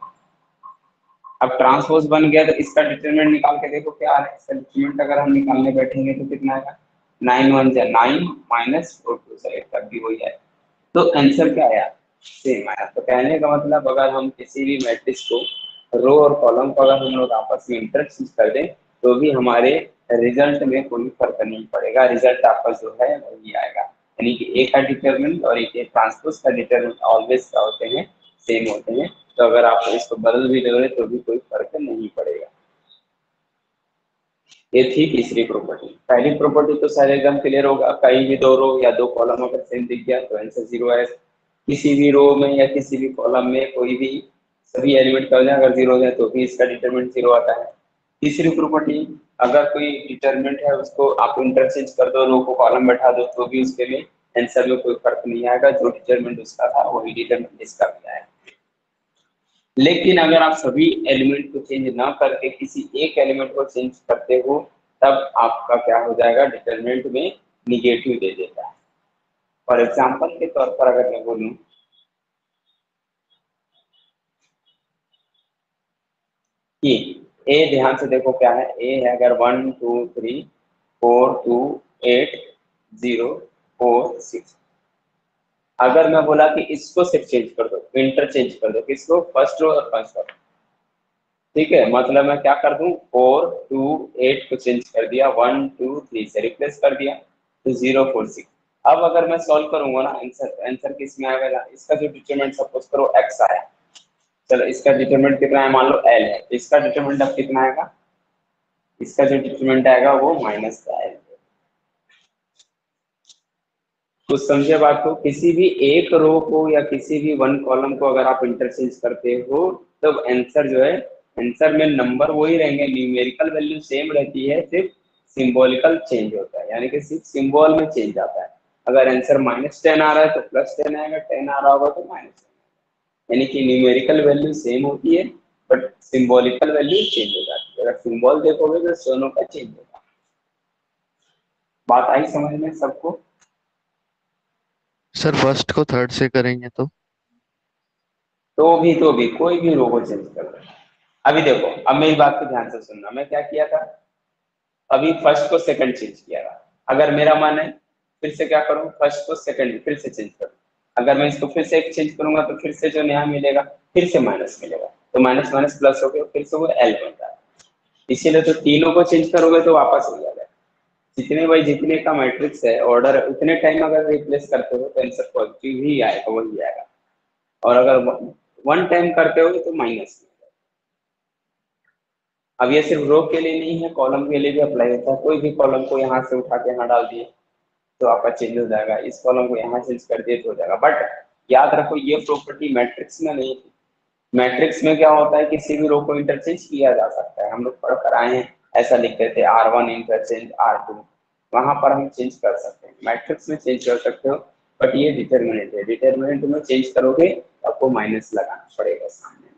अब ट्रांसपोज बन गया तो इसका डिटरमिनेंट निकाल के देखो क्या आ रहा है, इसका डिटरमिनेंट अगर हम निकालने बैठेंगे तो कितना आएगा, नाइन वन जा नाइन माइनस फोर टू जा एट, तब भी वही आएगा, तो आंसर क्या आया, सेम आया। तो कहने का मतलब अगर हम किसी भी मैट्रिक्स को रो और कॉलम को अगर हम लोग आपस में इंटरचेंज कर दें तो भी हमारे रिजल्ट में कोई फर्क नहीं पड़ेगा, रिजल्ट आपका जो है वही आएगा, यानी कि ए का डिटरमिनेंट और ए ट्रांसपोज का डिटरमिनेंट ऑलवेज क्या होते हैं, सेम होते हैं। तो अगर आप इसको बदल भी दोगे तो भी कोई फर्क नहीं पड़ेगा। ये थी तीसरी प्रॉपर्टी। पहली प्रॉपर्टी तो सारे एकदम क्लियर होगा, कहीं भी दो रो या दो कॉलम अगर सेम दिख गया तो आंसर जीरो है, किसी भी रो में या किसी भी कॉलम में कोई भी सभी एलिमेंट का अगर जीरो है तो भी इसका डिटरमिनेंट जीरो आता है। तीसरी प्रॉपर्टी, अगर कोई डिटरमिनेंट है उसको आप इंटरचेंज कर दो, रो को कॉलम बैठा दो तो भी उसके लिए आंसर में कोई फर्क नहीं आएगा, जो डिटरमिनेंट उसका था वही डिटरमिनेंट इसका भी आएगा। लेकिन अगर आप सभी एलिमेंट को चेंज ना करके किसी एक एलिमेंट को चेंज करते हो तब आपका क्या हो जाएगा, डिटरमिनेंट में निगेटिव दे देता है। फॉर एग्जांपल के तौर पर अगर मैं बोलूं कि ए, ध्यान से देखो क्या है, ए है अगर one two three four two eight zero four six, अगर मैं बोला कि इसको सिर्फ चेंज कर दो, इंटरचेंज कर दो, किसको, फर्स्ट रो और फर्स्ट रो, ठीक है, मतलब मैं क्या कर दूं, फोर टू एट को चेंज कर दिया, वन टू थ्री से रिप्लेस कर दिया तो जीरो फोर सिक्स। अब अगर मैं सॉल्व करूंगा ना आंसर, आंसर किस में आएगा, इसका जो डिटरमिनेंट सपोज करो एक्स आया, चलो इसका डिटरमिनेंट कितना है, मान लो एल है, इसका डिटरमिनेंट अब कितना आएगा, इसका जो डिटरमिनेंट आएगा वो माइनस का एल। कुछ समझे बात को, किसी भी एक रो को या किसी भी वन कॉलम को अगर आप इंटरचेंज करते हो तब आंसर जो है, आंसर में नंबर वही रहेंगे, न्यूमेरिकल वैल्यू सेम रहती है, सिर्फ सिंबॉलिकल चेंज होता है, यानी कि सिर्फ सिंबल में चेंज आता है। अगर आंसर माइनस टेन आ रहा है तो प्लस टेन आएगा, टेन आ रहा होगा तो माइनस टेन। यानी कि न्यूमेरिकल वैल्यू सेम होती है बट सिंबॉलिकल वैल्यू चेंज हो जाती है। अगर सिंबल देखोगे तो दोनों का चेंज होगा। बात आई समझ में सबको? सर फर्स्ट को थर्ड से करेंगे तो? तो भी तो भी कोई भी रो को चेंज कर दो। अभी देखो, अब मेरी बात को ध्यान से सुनना। मैं क्या किया था, अभी फर्स्ट को सेकंड चेंज किया था। अगर मेरा मन है फिर से क्या करूं, फर्स्ट को सेकंड फिर से चेंज करूं। अगर मैं इसको फिर से एक चेंज करूंगा तो फिर से जो नया मिलेगा फिर से माइनस मिलेगा, तो माइनस माइनस प्लस हो गया, फिर से वो एल बन जाएगा। इसीलिए तो तीनों को चेंज करोगे तो वापस हो जाएगा। जितने बाई जितने का मैट्रिक्स है ऑर्डर, उतने टाइम अगर रिप्लेस करते हो तो आंसर पॉजिटिव ही आएगा, वही आएगा। और अगर वन टाइम करते हो तो माइनस। अब ये सिर्फ रो के लिए नहीं है, कॉलम के लिए भी अप्लाई होता है। कोई भी कॉलम को यहाँ से उठा के यहाँ डाल दिए तो आपका चेंज हो जाएगा, इस कॉलम को यहाँ चेंज कर दिए तो हो जाएगा। बट याद रखो ये प्रॉपर्टी मैट्रिक्स में नहीं थी। मैट्रिक्स में क्या होता है, किसी भी रो को इंटरचेंज किया जा सकता है। हम लोग पढ़ कर आए हैं, ऐसा लिखते थे R one interchange R two, वहां पर हम चेंज कर सकते हैं। मैट्रिक्स में चेंज कर सकते हो बट ये डिटर्मिनेंट है, डिटर्मिनेंट में चेंज करोगे आपको माइनस लगाना पड़ेगा सामने में।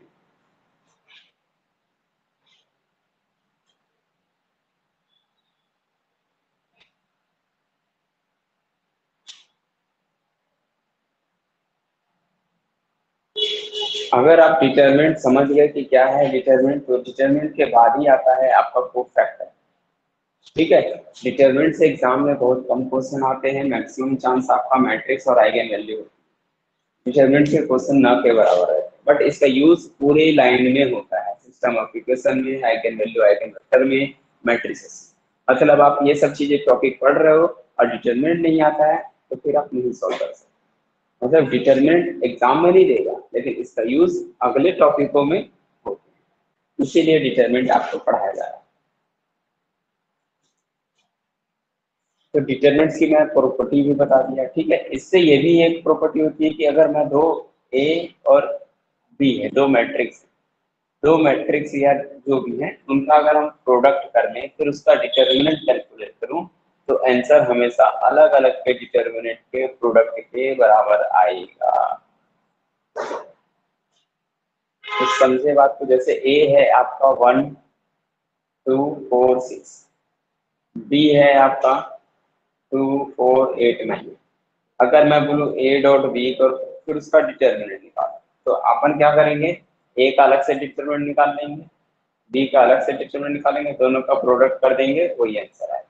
अगर आप डिटरमिनेंट समझ गए कि क्या है डिटरमिनेंट, तो डिटरमिनेंट के बाद ही आता है आपका कोफैक्टर। ठीक है, डिटरमिनेंट से एग्जाम में बहुत कम क्वेश्चन आते हैं, मैक्सिमम चांस आपका मैट्रिक्स और आइगन वैल्यू। डिटरमिनेंट के क्वेश्चन ना के बराबर है बट इसका यूज पूरे लाइन में होता है, सिस्टम ऑफ इक्वेशन में, आइगन वैल्यू, आइगन वेक्टर में, मैट्रिसेस। मतलब आप ये सब चीजें टॉपिक पढ़ रहे हो और डिटरमिनेंट नहीं आता है तो फिर आप नहीं सॉल्व कर सकते। मतलब डिटरमिनेंट एग्जाम में नहीं देगा लेकिन इसका यूज अगले टॉपिकों में होता है, इसीलिए डिटरमिनेंट आपको पढ़ाया जा रहा है। तो डिटरमिनेंट्स की मैं प्रॉपर्टी भी बता दिया। ठीक है, इससे ये भी एक प्रॉपर्टी होती है कि अगर मैं दो ए और बी है, दो मैट्रिक्स दो मैट्रिक्स या जो भी है उनका अगर हम प्रोडक्ट कर लें फिर उसका डिटरमिनेंट कैलकुलेट करूं तो आंसर हमेशा अलग अलग के डिटरमिनेंट के प्रोडक्ट के बराबर आएगा। तो समझे बात को? जैसे ए है आपका one two four six, B है आपका टू फोर एट नाइन। अगर मैं बोलूँ ए डॉट बी तो फिर उसका डिटरमिनेंट निकालो, तो अपन क्या करेंगे, ए का अलग से डिटरमिनेंट निकाल लेंगे, बी का अलग से डिटरमिनेंट निकालेंगे, दोनों का प्रोडक्ट कर देंगे, वही आंसर आएगा।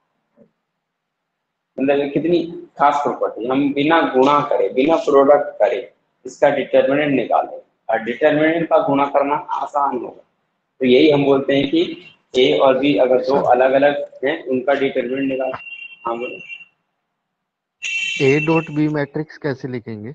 मतलब कितनी खास प्रॉपर्टी, हम बिना गुणा करे, बिना प्रोडक्ट करे इसका डिटरमिनेंट निकालें और डिटरमिनेंट का गुणा करना आसान होगा। तो यही हम बोलते हैं कि ए और बी अगर दो अलग अलग हैं उनका डिटरमिनेंट निकाल। हाँ बोलो। ए डॉट बी मैट्रिक्स कैसे लिखेंगे?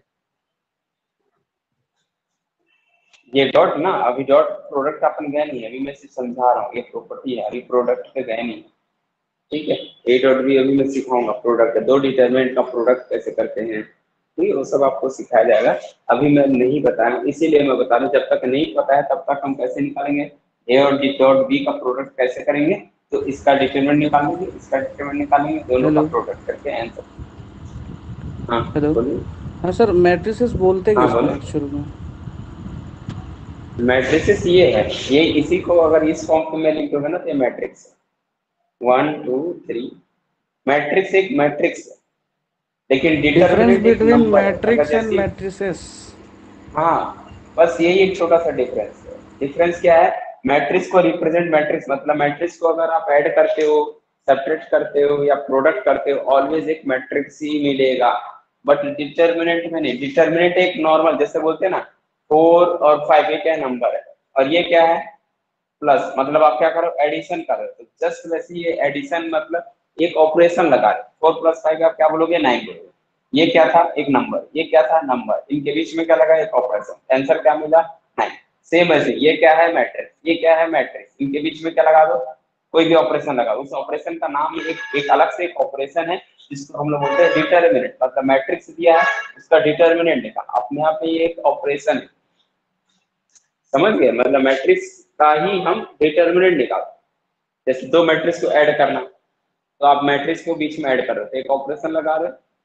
ये डॉट ना, अभी डॉट प्रोडक्ट अपन गए नहीं, अभी मैं सिर्फ समझा रहा हूँ, ये प्रॉपर्टी है, अभी प्रोडक्ट पे गए नहीं। ठीक है, ए डॉट बी अभी मैं सिखाऊंगा, प्रोडक्ट दो डिटरमिनेंट का प्रोडक्ट कैसे करते हैं, ठीक है, वो सब आपको सिखाया जाएगा। अभी मैं नहीं बताया, इसीलिए मैं बता रहा हूँ, जब तक नहीं पता है तब तक हम कैसे निकालेंगे ए और डी डॉट बी का प्रोडक्ट कैसे करेंगे, तो इसका डिटरमिनेंट निकालेंगे, इसका डिटरमिनेंट निकालेंगे, दोनों का हेलो प्रोडक्ट करके आंसर। हाँ हेलो। बोलिए। हाँ सर, मैट्रिसेस बोलते हाँ किसको बोलो। हैं शुरू में? मैट्रिसेस ये है, ये इसी को अगर इस फॉर्म में लिख दोगे ना तो ये मैट्रिक्स है। वन टू थ्री, मैट्रिक्स एक मैट्रिक्स है लेकिन डिफरेंस डिटरमिनेंट एक बिटवीन नंबर है। अगर मैट्रिक्स एंड जैसे, मैट्रिसेस। हाँ बस यही एक छोटा सा डिफरेंस है। डिफरेंस क्या है, मैट्रिक्स को रिप्रेजेंट, मैट्रिक्स मतलब मैट्रिक्स को अगर आप ऐड करते हो, सब्ट्रैक्ट करते हो या प्रोडक्ट करते हो, ऑलवेज एक मैट्रिक्स ही मिलेगा। बट डिटरमिनेंट में नहीं, डिटरमिनेंट एक नॉर्मल, जैसे बोलते हैं ना फोर और फाइव, ये क्या नंबर है और ये क्या है प्लस, मतलब आप क्या करो एडिशन कर रहे हो, तो जस्ट वैसे ये एडिशन मतलब एक ऑपरेशन लगा रहे, फोर प्लस फाइव आप क्या बोलोगे, नाइन बोलोगे। ये क्या था, एक नंबर, ये क्या था, नंबर, इनके बीच में क्या लगा, एक ऑपरेशन, आंसर क्या मिला, नाइन। सेम ऐसे ये क्या है, मैट्रिक्स, ये क्या है, मैट्रिक्स, इनके बीच में क्या लगा दो, कोई भी ऑपरेशन लगा, उस ऑपरेशन का नाम एक, एक अलग से एक ऑपरेशन है जिसको हम लोग बोलते हैं डिटरमिनेंट। मतलब मैट्रिक्स दिया है, उसका डिटरमिनेंट निकाला, अपने आप में ये एक ऑपरेशन है, समझ गए? मतलब मैट्रिक्स का ही हम डिटरमिनेंट निकालते। जैसे दो मैट्रिक्स को ऐड करना, तो आप मैट्रिक्स को बीच में ऐड कर रहे हो, एक ऑपरेशन लगा रहे हो,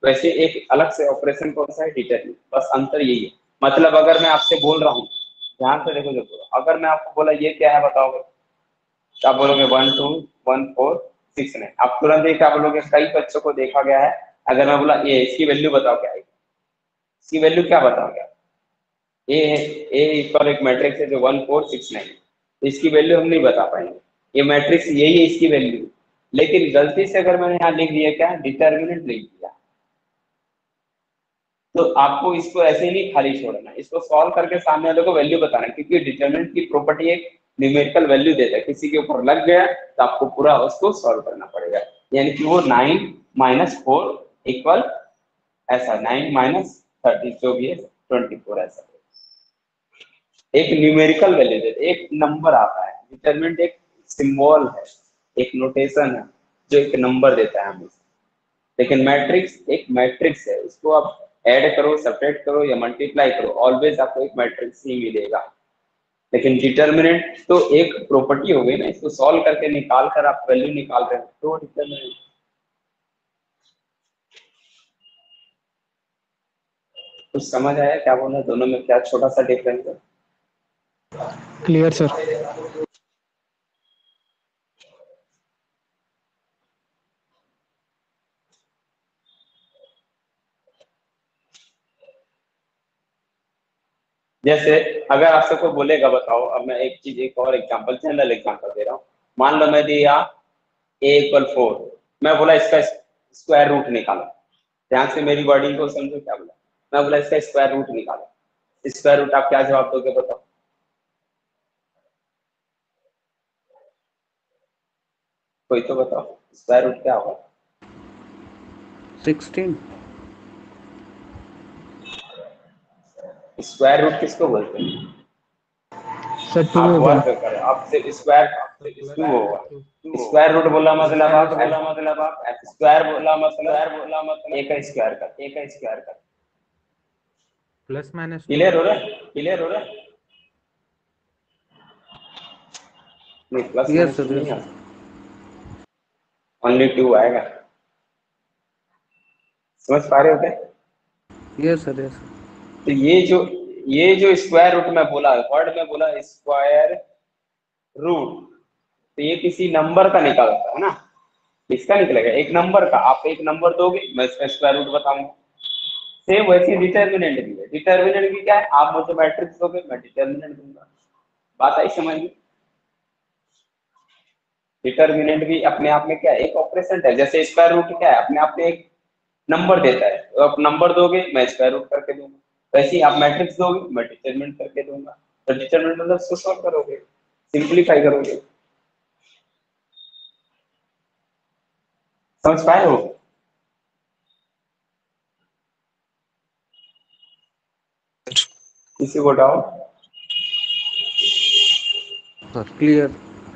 वैसे एक अलग से ऑपरेशन कौन सा है, डिटरमिनेंट, बस अंतर यही है। मतलब अगर मैं आपसे बोल रहा हूँ, ध्यान से देखो देखो, अगर मैं आपको बोला ये क्या है बताओगे, तो आप बोलोगे one two one four six nine, आप तुरंत ही क्या बोलोगे, कई बच्चों को देखा गया है, अगर मैं बोला ये इसकी वैल्यू बताओ क्या आएगी, इसकी वैल्यू क्या बताओगे, ए है, ए इक्वल एक मैट्रिक्स है जो वन फोर सिक्स नाइन, इसकी वैल्यू हम नहीं बता पाएंगे, ये मैट्रिक्स यही है इसकी वैल्यू। लेकिन गलती से अगर मैंने यहाँ लिख दिया क्या, डिटर्मिनेंट लिख दिया, तो आपको इसको ऐसे ही नहीं खाली छोड़ना, इसको सॉल्व करके सामने वाले को वैल्यू बताना, क्योंकि डिटर्मिनेंट की प्रॉपर्टी एक न्यूमेरिकल वैल्यू देता है, किसी के ऊपर लग गया तो आपको पूरा उसको सॉल्व करना पड़ेगा, यानी कि वो नाइन माइनस फोर इक्वल ऐसा नाइन माइनस थर्टी जो भी है ट्वेंटी फोर, ऐसा एक न्यूमेरिकल वैल्यू देते, एक नंबर आता है। डिटरमिनेंट एक सिंबल है, एक नोटेशन है जो एक नंबर देता है हमेशा, लेकिन मैट्रिक्स एक मैट्रिक्स है, उसको आप ऐड करो, सब्ट्रैक्ट करो या मल्टीप्लाई करो, ऑलवेज आपको एक मैट्रिक्स ही मिलेगा। लेकिन डिटर्मिनेंट तो एक प्रॉपर्टी हो गई ना, इसको सॉल्व करके निकाल कर आप वैल्यू निकाल रहे हो तो डिटर्मिनेंट। कुछ समझ आया क्या बोला, दोनों में क्या छोटा सा डिफरेंस है? Clear sir. जैसे अगर आपसे कोई बोलेगा बताओ, अब मैं एक चीज एक और एग्जांपल जनरल एग्जांपल दे रहा हूँ, मान लो मैं दिया ए इक्वल फोर, मैं बोला इसका स्क्वायर रूट निकालो, ध्यान से मेरी वर्डिंग को समझो, क्या बोला, मैं बोला इसका स्क्वायर रूट निकालो, स्क्वायर रूट आप क्या जवाब दोगे बताओ, कोई तो बताओ स्क्वायर रूट क्या होगा? सिक्सटीन। स्क्वायर रूट किसको बोलते हैं? सर टू आप होगा। वर्क करें, आपसे स्क्वायर टू होगा, स्क्वायर रूट बोला मतलब आप बोला मतलब आप स्क्वायर बोला मतलब स्क्वायर बोला मतलब एक का स्क्वायर का, एक का स्क्वायर का, प्लस माइनस क्लियर हो रहा है, क्लियर हो रहा है? नहीं प्लस यस माइनस सर, नहीं यस है, ओनली टू आएगा, समझ पा रहे हो क्या? Yes sir, yes. तो ये जो ये जो स्क्वायर रूट में बोला, वर्ड में बोला स्क्वायर रूट, तो ये किसी नंबर का निकालता है ना, इसका निकलेगा एक नंबर का, आप एक नंबर दोगे मैं इसका स्क्वायर रूट बताऊंगा। सेम वैसे डिटर्मिनेंट भी है, डिटर्मिनेंट भी क्या है, आप मुझे मैट्रिक्स दोगे मैं डिटर्मिनेंट दूंगा, बात आई समझ में? डिटर्मिनेंट भी अपने आप में क्या है, एक ऑपरेशन है, जैसे स्क्वायर रूट क्या है, अपने आप में एक नंबर देता है, तो आप नंबर दोगे मैं स्क्वायर रूट करके दूंगा, वैसे ही आप मैट्रिक्स दोगे मैं डिटरमिनेंट करके दूंगा, तो डिटरमिनेंट मतलब उसको सॉल्व करोगे, सिंपलीफाई करोगे, समझ पाए हो? किसी को डाउट? Sir clear.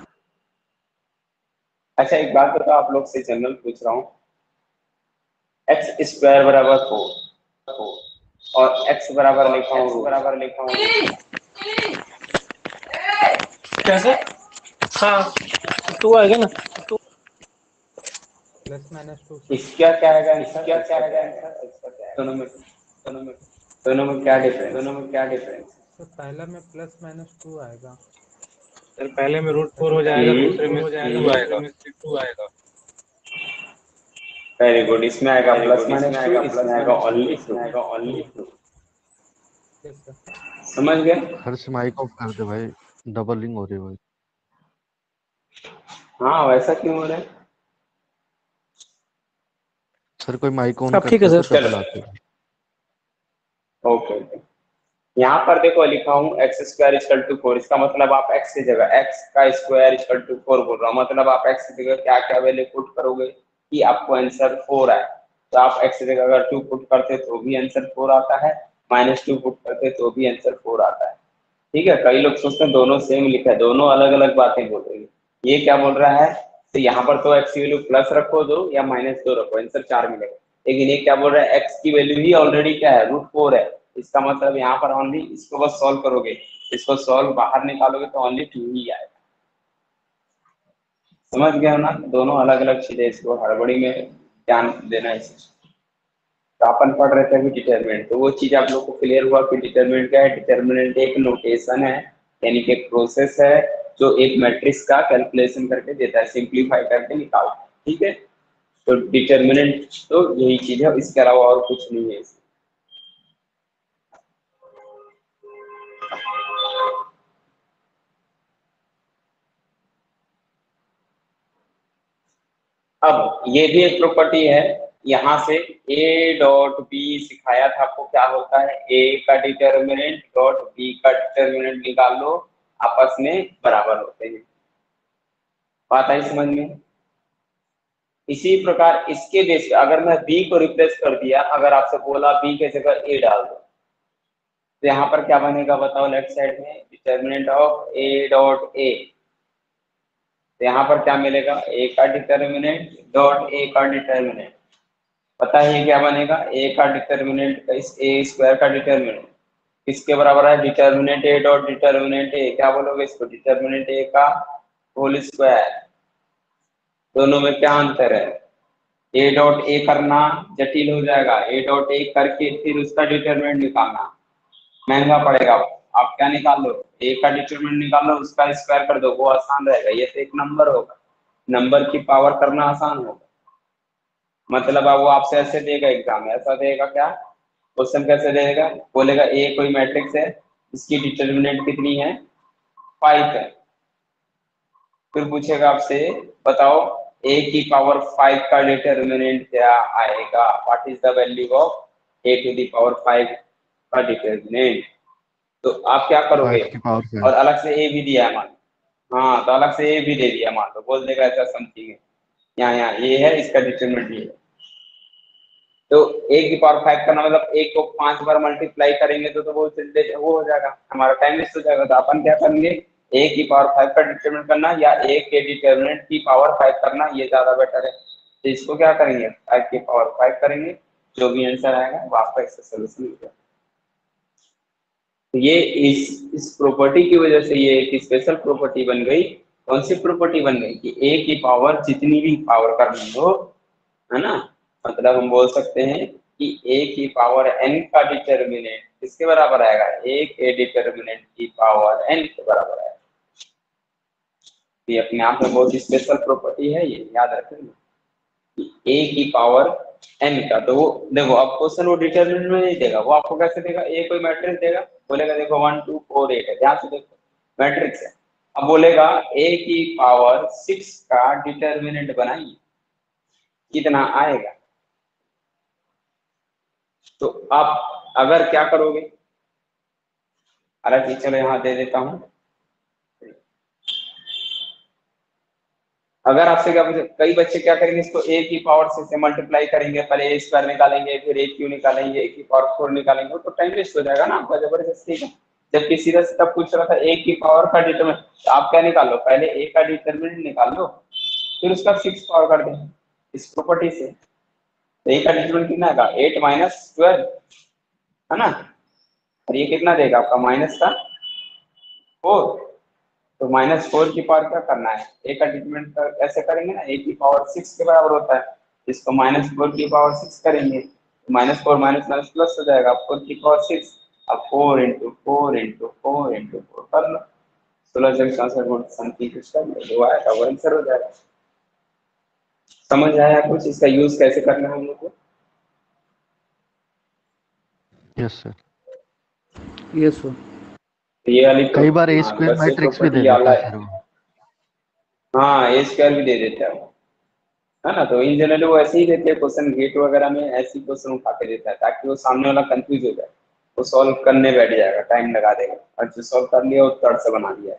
अच्छा एक बात बताओ, आप लोग से जनरल पूछ रहा हूँ, एक्स स्क्वायर बराबर फोर और एक्स बराबर लिखा हूँ बराबर लिखा हूँ कैसे? हाँ, टू आएगा ना। Plus minus two. इसका क्या आएगा, इसका क्या आएगा, इसका क्या आएगा, दोनों में दोनों में दोनों में क्या डिफरेंस, दोनों में क्या डिफरेंस? तो पहला में प्लस माइनस टू आएगा, सर पहले में रूट फोर हो जाएगा, दूसरे में टू आएगा, टू आएगा। वेरी गुड, इसमें आएगा प्लस माइनस टू, इसमें आएगा ओनली टू, आएगा ओनली टू, यस सर। समझ गए? हर्ष माइक ऑफ कर दे भाई, डबलिंग हो रही है भाई। हाँ वैसा क्यों हो रहा है? सर कोई माइक ऑन अब ठीक करता है है तो सर। डबल आती है। ओके ओके, यहाँ पर देखो लिखा हूँ x square equal to four, इसका मतलब आप एक्स की जगह एक्स का स्क्वायर इक्वल टू फोर बोल रहा हूँ, मतलब आप एक्स की जगह क्या क्या वैल्यू पुट करोगे कि आपको आंसर फोर आए, तो आप एक्स की जगह अगर टू पुट करते तो भी आंसर फोर आता है, माइनस टू पुट करते तो भी आंसर फोर आता है, ठीक है? कई लोग सोचते हैं दोनों सेम लिखा है, दोनों अलग अलग बातें बोल रही है, ये क्या बोल रहा है, तो यहाँ पर तो एक्स की वैल्यू प्लस रखो दो या माइनस दो रखो, आंसर चार मिलेगा, लेकिन ये क्या बोल रहा है, एक्स की वैल्यू ही ऑलरेडी क्या है, रूट फोर है, इसका मतलब यहाँ पर ओनली इसको बस सॉल्व करोगे, इसको सॉल्व बाहर निकालोगे तो ओनली टू ही आएगा, समझ गए हो ना? दोनों अलग अलग चीजें, इसको हड़बड़ी में ध्यान देना है। तो अपन पढ़ रहे थे अभी डिटर्मिनेंट, तो वो चीज आप लोग को क्लियर हुआ कि डिटर्मिनेंट क्या है। डिटर्मिनेंट एक नोटेशन है, यानी कि एक प्रोसेस है जो एक मैट्रिक्स का कैलकुलेशन करके देता है, सिंप्लीफाई करके निकालता है, ठीक है। तो डिटर्मिनेंट तो यही चीज है, इसके अलावा और कुछ नहीं है इसमें। अब ये भी एक प्रॉपर्टी है, यहाँ से a डॉट बी सिखाया था आपको क्या होता है, a का डिटर्मिनेंट डॉट b का डिटर्मिनेंट निकाल लो, आपस में बराबर होते हैं। बात आई समझ में। इसी प्रकार इसके बेस पे अगर मैं b को रिप्लेस कर दिया, अगर आपसे बोला b के जगह a डाल दो, तो यहाँ पर क्या बनेगा बताओ, लेफ्ट साइड में determinant of a dot a, तो यहाँ पर क्या मिलेगा, a का डिटर्मिनेंट डॉट a का डिटर्मिनेंट, पता है क्या बनेगा, a का डिटर्मिनेंट इस a स्क्वायर का डिटर्मिनेंट किसके बराबर है, determinant a dot determinant a, क्या बोलोगे इसको, डिटर्मिनेंट a का होल स्क्वायर। दोनों में क्या अंतर है, a डॉट a करना जटिल हो जाएगा, a डॉट a करके फिर उसका डिटर्मिनेंट निकालना महंगा पड़ेगा। आप क्या निकाल लो, a का डिटरमिनेंट निकाल लो, उसका स्क्वायर कर दो, वो आसान रहेगा। ये तो एक नंबर होगा, नंबर की पावर करना आसान होगा। मतलब अब वो आपसे ऐसे देगा एग्जाम में, ऐसा देगा क्या, क्वेश्चन कैसे देगा, बोलेगा a कोई मैट्रिक्स है, इसकी डिटरमिनेंट कितनी है, फाइव है। फिर पूछेगा आपसे बताओ a की पावर फाइव का डिटरमिनेंट क्या आएगा, what is the value of a to the power five का डिटरमिनेंट। तो आप क्या करोगे, फाइव की पावर फाइव। और अलग से ए भी दिया है मान, हाँ तो अलग से ए भी दे दिया मान लो, बोल देगा ऐसा समथिंग है, यहाँ यहाँ ये है, इसका डिटरमिनेंट ये है। तो ए की पावर फाइव करना मतलब एक को पांच बार मल्टीप्लाई करेंगे तो तो वो वो हो जाएगा, हमारा टाइम वेस्ट हो जाएगा। तो अपन क्या करेंगे, ए की पावर फाइव का डिटरमिनेंट करना या ए के डिटरमिनेंट की पावर फाइव करना, ये ज्यादा बेटर है। तो इसको क्या करेंगे, फाइव की पावर फाइव करेंगे, जो भी आंसर आएगा वो आपका इसका सोल्यूशन होगा। तो ये इस इस प्रॉपर्टी की वजह से ये एक स्पेशल प्रॉपर्टी बन गई। कौन सी प्रॉपर्टी बन गई कि ए की पावर जितनी भी पावर करनी हो, है ना, मतलब हम बोल सकते हैं कि ए की पावर एन का डिटरमिनेंट किसके बराबर आएगा, ए के डिटरमिनेंट की पावर एन के बराबर आएगा। ये अपने आप में बहुत स्पेशल प्रॉपर्टी है, ये याद रखेंगे कि ए की पावर एन का। तो वो देखो अब क्वेश्चन वो डिटरमिनेंट में नहीं देगा, वो आपको कैसे देगा, ए कोई मैट्रिक्स देगा, बोलेगा देखो वन टू फोर एट है, ध्यान से देखो मैट्रिक्स है। अब बोलेगा ए की पावर सिक्स का डिटरमिनेंट बनाइए, कितना आएगा। तो आप अगर क्या करोगे, हालांकि चलो यहाँ दे देता हूं, अगर आपसे क्या पूछे, कई बच्चे क्या करेंगे, इसको ए की पावर से, से मल्टीप्लाई करेंगे, पहले ए स्क्वायर निकालेंगे, फिर ए क्यू निकालेंगे, ए की पावर फोर निकालेंगे, तो टाइम वेस्ट हो जाएगा ना आपका जबरदस्ती का। जबकि सीधा सीधा पूछ रहा था ए की पावर का डिटरमिनेंट, तो आप क्या निकाल लो, पहले ए का डिटरमिनेंट निकाल लो, फिर उसका सिक्स पावर कर दें इस प्रॉपर्टी से। तो ए का डिटरमिनेंट कितना आएगा, एट माइनस ट्वेल्व, है ना, और ये कितना देगा आपका, माइनस का फोर। तो माइनस फोर की पावर क्या करना है, ए का डिटरमिनेंट ऐसे करेंगे ना, ए की पावर सिक्स के बराबर होता है, इसको माइनस फोर की पावर सिक्स करेंगे, तो minus four minus minus plus हो जाएगा, फोर की पावर सिक्स, अब four into four into four into four कर लो, सोलह सौ चौसठ गुण समथिंग कुछ कर लो, जो आएगा वो आंसर हो जाएगा। समझ आया कुछ, इसका यूज कैसे करना है हम लोग को। Yes sir. Yes sir. ये वाली कई बार ए हाँ, स्क्वायर वैसे मैट्रिक्स भी दे property देता वाला है है। सर वो। हाँ ए स्क्वायर भी दे देता है वो, है ना। तो इन जनरल वो ऐसे ही देते हैं क्वेश्चन, गेट वगैरह में ऐसी क्वेश्चन उठा के देता है, ताकि वो सामने वाला कंफ्यूज हो जाए, वो सॉल्व करने बैठ जाएगा, टाइम लगा देगा, और जो सॉल्व कर लिया वो थर्ड से बना दिया है।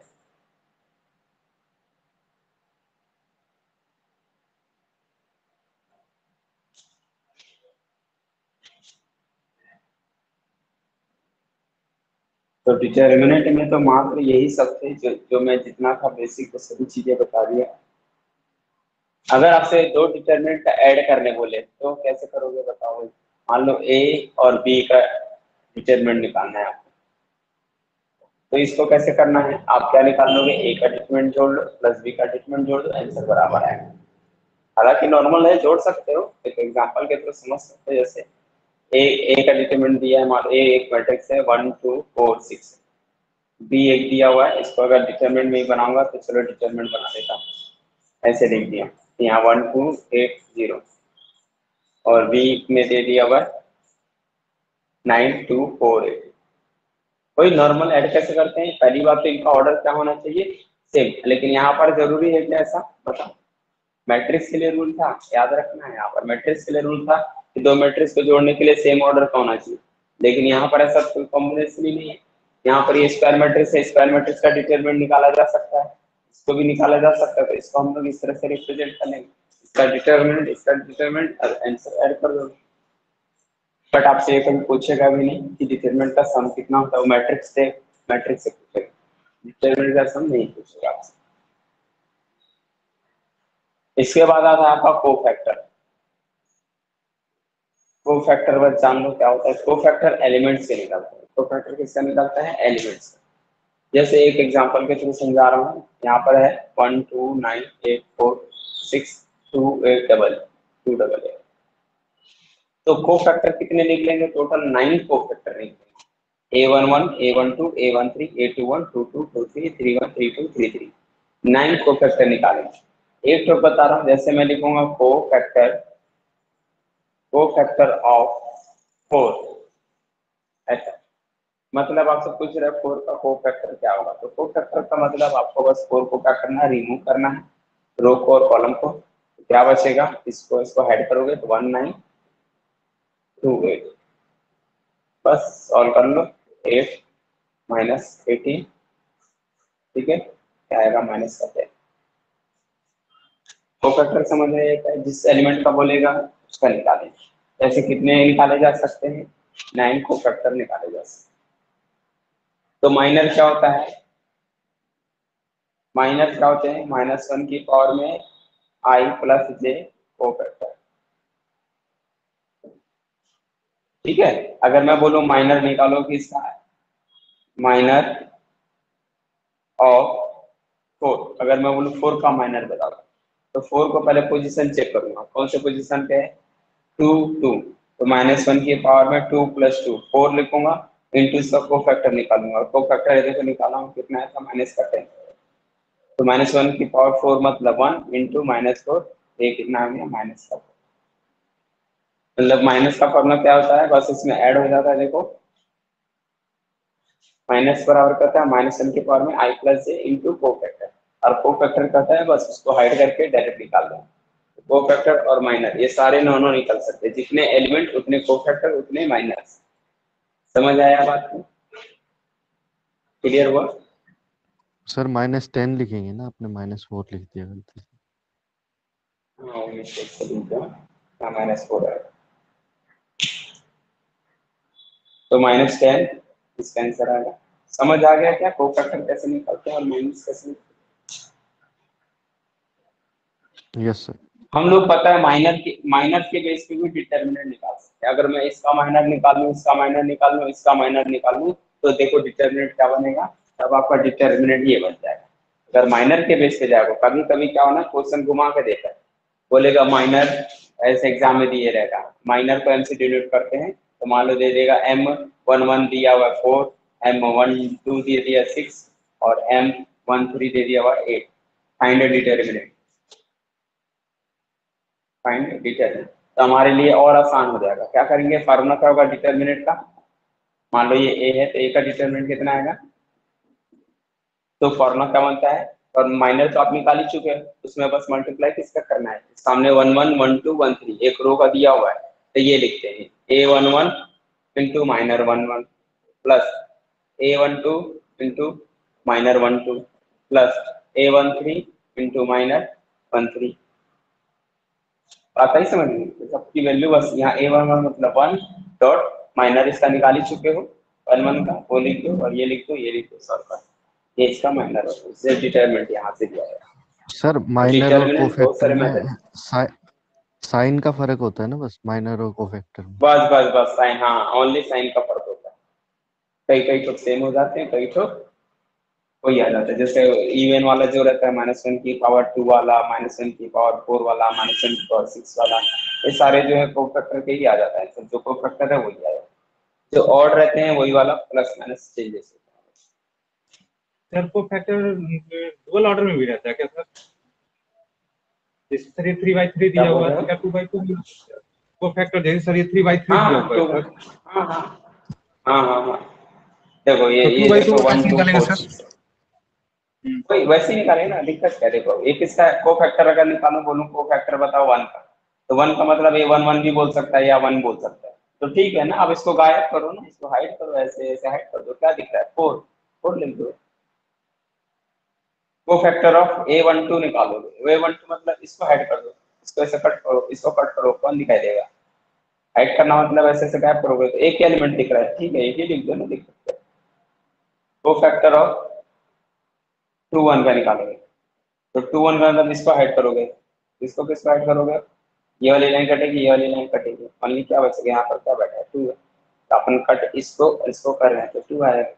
तो डिटर्मिनेंट में तो मात्र यही सब थे जो जो मैं जितना था बेसिक वो सभी चीजें बता दिया। अगर आपसे दो डिटर्मिनेंट का ऐड करने बोले तो कैसे करोगे बताओ। मान लो ए और बी का डिटर्मिनेंट निकालना है आपको, तो इसको कैसे करना है, आप क्या निकाल लोगे, ए का डिटरमिनेंट जोड़ लो प्लस बी का डिटरमिनेंट जोड़ दो, आंसर बराबर आएगा। हालांकि नॉर्मल है, जोड़ सकते हो, एक एग्जांपल के थ्रू समझ सकते हो। जैसे ए ए का डिटरमिनेंट दिया है, मान ए एक मैट्रिक्स है one two four six, B एक दिया हुआ है, इसको अगर डिटरमिनेंट में ही बनाऊंगा तो चलो डिटरमिनेंट बना देता हूँ, ऐसे लिख दिया यहाँ वन टू एट जीरो, और बी में दे दिया हुआ नाइन टू फोर एट। कोई नॉर्मल ऐड कैसे करते हैं? पहली बात तो इनका ऑर्डर क्या होना चाहिए? सेम, लेकिन यहाँ पर जरूरी है क्या ऐसा? बताओ। मैट्रिक्स के लिए रूल था, याद रखना है, यहाँ पर मैट्रिक्स के लिए रूल था कि दो मैट्रिक्स को जोड़ने के लिए सेम ऑर्डर का होना चाहिए, लेकिन यहाँ पर ऐसा कोई कॉम्बिनेशन ही नहीं है। यहाँ पर ये स्क्वायर मैट्रिक्स है, स्क्वायर मैट्रिक्स का डिटरमिनेंट निकाला जा सकता है, इसको भी निकाला जा सकता है, तो इसको हम लोग इस तरह से रिप्रेजेंट कर लेंगे, इसका डिटरमिनेंट, इसका डिटरमिनेंट और आंसर ऐड कर दो। बट आपसे ये कभी पूछेगा भी नहीं कि डिटरमिनेंट का सम कितना होता है, वो मैट्रिक्स से मैट्रिक्स से पूछेगा, डिटरमिनेंट का सम नहीं पूछेगा आपसे। इसके बाद आता है आपका कोफैक्टर। कोफैक्टर बस जान लो क्या होता है। कोफैक्टर एलिमेंट्स से निकलता है। कोफैक्टर किससे निकलता है? एलिमेंट्स। जैसे एक एग्जांपल के थ्रू समझा रहा हूँ, यहाँ पर है one two nine eight four six two eight double two double eight, तो कोफैक्टर कितने निकलेंगे? टोटल नाइन कोफैक्टर निकलेंगे, a one one, a one two, a one three, a two one, two two, two three, three one, three two, three three, nine cofactor निकालेंगे। एक तो बता रहा हूँ, जैसे मैं लिखूंगा कोफैक्टर, कोफैक्टर ऑफ फोर, ऐसा मतलब आपसे पूछ रहा है फोर का कोफैक्टर क्या होगा, तो कोफैक्टर का मतलब आपको बस फोर को क्या करना है? रिमूव करना है, रो को और कॉलम को, तो क्या बचेगा? इसको इसको हेड करोगे तो वन नाइन टू एट, बस सॉल्व कर लो, एट माइनस एटीन, ठीक है, क्या आएगा? माइनस का टेन। कोफैक्टर समझ रहे हैं? जिस एलिमेंट का बोलेगा उसका निकालें। ऐसे कितने निकाले जा सकते हैं? नाइन कोफैक्टर निकाले जा सकते हैं। तो माइनर क्या होता है? माइनर क्या होते हैं? माइनस वन की पावर में आई प्लस जे कोफैक्टर, ठीक है। अगर मैं बोलूं माइनर निकालो किसका है? माइनर ऑफ फोर, अगर मैं बोलूं फोर का माइनर बता दो, तो फोर को पहले पोजीशन चेक करूंगा, कौन से पोजीशन पे है? टू टू, तो माइनस वन की पावर में टू प्लस टू, फोर लिखूंगा, इंटू इसका कोफैक्टर निकालूंगा, और कोफैक्टर देखो निकाला हूँ, कितना है? माइनस का टेन, तो माइनस वन की पावर फोर मतलब वन इंटू माइनस फोर, ये कितना आ गया? माइनस का फोर। मतलब माइनस का फॉर्मूला क्या होता है? बस इसमें ऐड हो जाता है, देखो माइनस बराबर करता है माइनस वन की पावर में i plus j into cofactor, और कोफैक्टर करता है बस उसको हाइड करके डायरेक्ट निकाल दें। कोफैक्टर और माइनर ये सारे नॉनो निकल सकते हैं, जितने एलिमेंट उतने कोफैक्टर उतने माइनर्स। समझ आया बात को? क्लियर हुआ? सर माइनस टेन लिखेंगे ना, आपने माइनस फोर लिख दिया गलती से। हाँ मिस्टेक से लिख दिया, हाँ माइनस फोर है, तो माइनस टेन इसका आंसर आएगा। समझ आ गया क्या कोफैक्टर कैसे निकलते हैं और माइनस कैसे निकलते हैं? Yes sir. हम लोग पता है माइनर के माइनर के बेस पे भी डिटरमिनेंट निकाल सकते हैं। अगर मैं इसका माइनर निकाल लूं, इसका माइनर निकाल लूं, इसका माइनर निकाल लूं, तो देखो डिटरमिनेंट क्या बनेगा? तब आपका डिटरमिनेंट ये बन जाएगा। अगर माइनर के बेस पे जाएगा, कभी कभी क्या होना, क्वेश्चन घुमा के देता है, बोलेगा माइनर, ऐसे एग्जाम में दिए रहेगा, माइनर को एम से डिनोट करते हैं, तो मान लो दे देगा एम वन वन दिया हुआ फोर, एम वन टू दे दिया सिक्स, और एम वन थ्री दे दिया हुआ eight. Find determinant, find determinant, तो हमारे लिए और आसान हो जाएगा। क्या करेंगे? फार्मूला क्या होगा डिटरमिनेंट का? मान लो ये ए है, तो ए का डिटरमिनेंट कितना आएगा? तो फॉर्मूला क्या बनता है? और माइनर तो आप निकाल ही चुके हैं, उसमें बस मल्टीप्लाई किसका करना है? सामने one one one two one three एक रो का दिया हुआ है, तो ये लिखते हैं a one one into minor one one plus a one two into minor one two plus a one three into minor one three. आता ही समझ में? तो सबकी वैल्यू बस यहाँ ए वन वन मतलब वन डॉट माइनर इसका निकाल ही चुके हो, वन वन का वो लिख दो, और ये लिख दो, ये लिख दो, सॉल्व कर, ये इसका माइनर होता है, इससे डिटरमिनेंट यहाँ से दिया है। सर माइनर और डिटरमिनेंट बहुत सारे कोफैक्टर मेथड, में साइ, साइन का फर्क होता है ना, बस माइनर और कोफैक्टर में। बस बस बस साइन, हाँ ओनली साइन का फर्क होता है। कई कई तो सेम हो जाते हैं, कई तो वही आ जाता है। जैसे इवन वाला जो रहता है माइनस वन की पावर टू वाला, माइनस वन की पावर फोर वाला, माइनस वन की पावर सिक्स वाला, ये सारे जो है कोफैक्टर के ही आ जाता है। तो जो कोफैक्टर है वही आएगा, जो ऑड रहते हैं वही वाला प्लस माइनस चेंजेस होता है। सर को फैक्टर डबल ऑर्डर में भी रहता है क्या सर? जैसे सर ये थ्री बाई थ्री क्या दिया बोल हुआ रहे है, हो? क्या टू बाई टू को फैक्टर जैसे सर ये थ्री बाई थ्री दिया हाँ हुआ है तो सर, हाँ हाँ हाँ हाँ हाँ देखो ये तो टू ये बाई टू देखो को वन कैसे टू निकालेंगे फोर सर? सिक्स वही वैसे ही निकालेंगे ना, दिक्कत क्या है? देखो एक इसका को फैक्टर अगर निकालो, बोलूं को फैक्टर बताओ वन का, तो वन का मतलब ये वन वन भी बोल सकता है या वन बोल सकता है। तो ठीक है ना, अब इसको गायब करो ना, इसको हाइड करो, ऐसे ऐसे हाइड कर दो, क्या दिख रहा है? फोर, फोर लिख दो। को factor of a one two निकालोगे, ए वन टू मतलब इसको हाइड कर दो, इसको ऐसे कट करो, इसको कट करो, कौन दिखाई देगा? हाइड करना मतलब ऐसे ऐसे गायब करोगे तो एक एलिमेंट दिख रहा है, ठीक है, एक ही लिख दो ना, दिख सकता है। को फैक्टर ऑफ टू वन का निकालोगे, तो टू वन का मतलब इसको हाइड करोगे, इसको किसको हाइड करोगे? ये वाली लाइन कटेगी, ये वाली लाइन कटेगी, ओनली क्या बचेगा यहाँ पर? क्या बैठा है? टू है, तो अपन कट इसको इसको कर रहे हैं तो टू आएगा।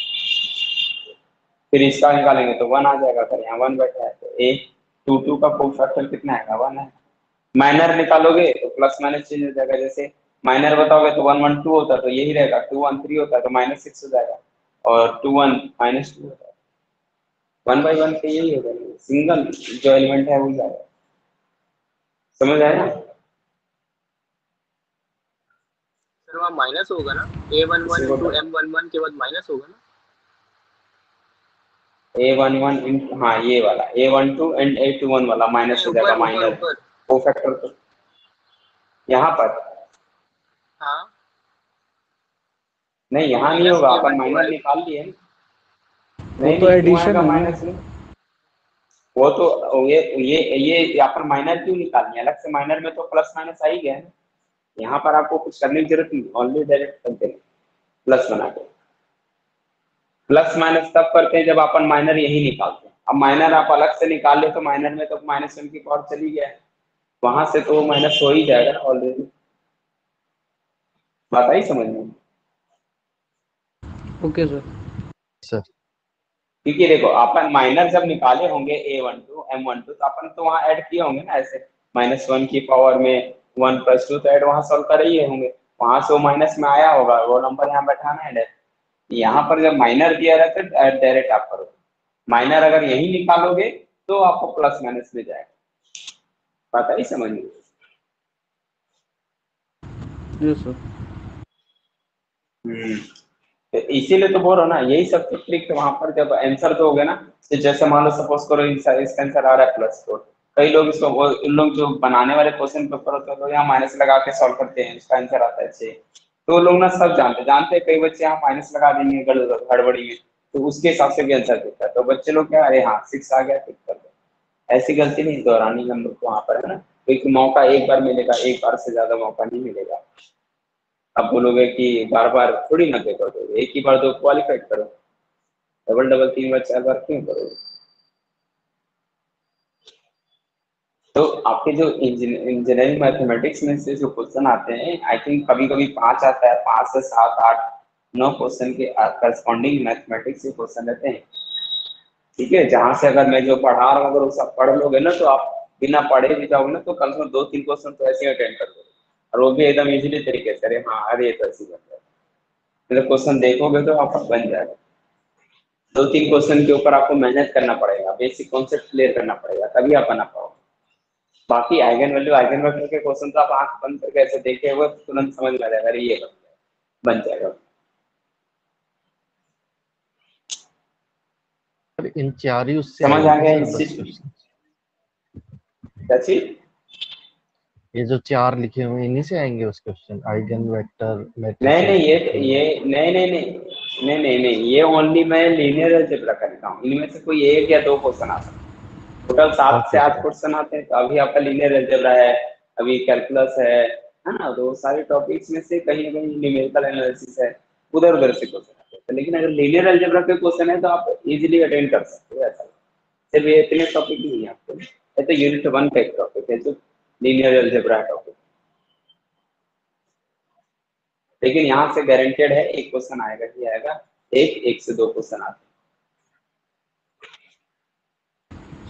फिर इसका निकालेंगे तो वन आ जाएगा, अगर यहाँ वन बैठा है तो ए टू टू का कोई फैक्टर कितना आएगा? वन है। माइनर निकालोगे तो प्लस माइनस चेंज हो जाएगा, जैसे माइनर बताओगे तो वन वन टू होता है तो यही रहेगा, टू वन थ्री होता है तो माइनस सिक्स हो जाएगा, और टू वन माइनस टू होता है। वन बाई वन पे यही होगा, सिंगल जो एलिमेंट है वही आएगा। समझ आया ना? सर वहाँ माइनस होगा ना, a one one into M one one के बाद माइनस होगा ना? ए वन वन इंटू, हाँ ये वाला a one two and a two one वाला माइनस हो जाएगा, ऊपर ऊपर माइनर ऊपर को फैक्टर तो यहाँ पर हाँ नहीं, यहाँ नहीं माइनस होगा, ए अपन वन टू माइनर है। निकाल लिए ना। वो नहीं तो नहीं क्यों एडिशन आएगा है ना। माइनस में? वो तो ये ये ये अपन माइनर क्यों निकालनी है अलग से? माइनर में तो प्लस माइनस आ ही गया है ना, यहाँ पर आपको कुछ करने की जरूरत नहीं, ऑनली डायरेक्ट करते हैं प्लस बना के। प्लस माइनस तब करते हैं जब अपन माइनर यही निकालते हैं। अब माइनर आप अलग से निकाल ले तो माइनर में तो माइनस वन की पावर चली गया है, वहां से तो माइनस हो ही जाएगा ऑलरेडी। बात आई समझ में? Okay sir. सर क्योंकि देखो अपन माइनर जब निकाले होंगे a one two M one two तो अपन तो वहां ऐड किए होंगे ना, ऐसे माइनस वन की पावर में वन प्लस टू तो ऐड वहां सॉल्व कर ही होंगे, वहां से वो माइनस में आया होगा, वो नंबर यहाँ बैठाना है डायरेक्ट। यहाँ पर जब माइनर दिया रहता है डायरेक्ट आप करो, माइनर अगर यही निकालोगे तो आपको प्लस माइनस में जाएगा। बात आई समझ में? Yes sir. हम्म तो इसीलिए तो बोल रहा हूँ ना, यही सब तो ट्रिक वहां पर जब आंसर दोगे ना, तो जैसे मान लो सपोज करो इसका आंसर आ रहा है प्लस फोर, कई लोग इसको वो इन लोग जो बनाने वाले क्वेश्चन पेपर होते हैं तो यहाँ माइनस लगा के सॉल्व करते हैं, इसका आंसर आता है छह, तो लोग ना सब जानते जानते हैं, कई बच्चे यहाँ माइनस लगा देंगे गड़बड़ी में, तो उसके हिसाब से भी आंसर देता है, तो बच्चे लोग क्या, अरे हाँ सिक्स आ गया टिक कर दो। ऐसी गलती नहीं दोहरानी हम लोग को वहां पर, है ना, क्योंकि मौका एक बार मिलेगा, एक बार से ज्यादा मौका नहीं मिलेगा। अब बोलोगे कि बार बार थोड़ी ना पेपर दोगे, एक ही बार दो क्वालिफाइड करो, डबल डबल तीन बार चार बार क्यों करोगे? तो आपके जो इंजीनियरिंग मैथमेटिक्स में से जो क्वेश्चन आते हैं, आई थिंक कभी कभी पांच आता है, पांच से सात आठ नौ क्वेश्चन के करस्पॉन्डिंग मैथमेटिक्स के क्वेश्चन रहते हैं। ठीक है, जहां से अगर मैं जो पढ़ा रहा हूँ अगर वो सब पढ़ लोगे ना तो आप बिना पढ़े भी जाओगे ना तो कल से दो तीन क्वेश्चन तो ऐसे अटेंड कर दोगे, और वो भी एकदम इजीली तरीके से। अरे हाँ अरे ये तो ऐसी बन जाए, मतलब क्वेश्चन देखोगे तो आपका बन जाएगा। दो तीन क्वेश्चन के ऊपर आपको मेहनत करना पड़ेगा, बेसिक कॉन्सेप्ट क्लियर करना पड़ेगा, तभी आप बना पाओगे। बाकी आइगन वैल्यू आइगन वेक्टर के क्वेश्चन तो आप आंख बंद करके ऐसे देखे हुए तुरंत समझ में आ जाएगा, अरे ये बन जाएगा बन सर इन चार ही उससे जाएगा। समझ आ आएंगे गया सर बस इसी क्वेश्चन? क्या चीज? ये जो चार लिखे हुए हैं इन्हीं से आएंगे उस क्वेश्चन, आइगन वेक्टर नहीं नहीं ये मैट्रिसेस? ये नहीं नहीं नहीं नहीं नहीं नहीं ये ओनली मैं लीनियर अलजेब्रा करता हूँ, इनमें से कोई एक या दो क्वेश्चन आ सकते हैं, टोटल सात से ओके आठ सर। क्वेश्चन आते हैं। तो अभी आपका लीनियर अलजेब्रा है, अभी कैलकुलस है है ना, तो सारे टॉपिक्स में से कहीं ना कहीं न्यूमेरिकल एनालिसिस है, उधर उधर से क्वेश्चन आते हैं। तो लेकिन अगर लीनियर अलजेब्रा के क्वेश्चन है तो आप इजीली अटेंड कर सकते हो, ऐसा सिर्फ ये इतने टॉपिक नहीं है आपको, ये तो यूनिट वन का एक टॉपिक है जो लीनियर अलजेब्रा टॉपिक, लेकिन यहाँ से गारंटेड है एक क्वेश्चन आएगा ही आएगा, एक एक से दो क्वेश्चन आते हैं।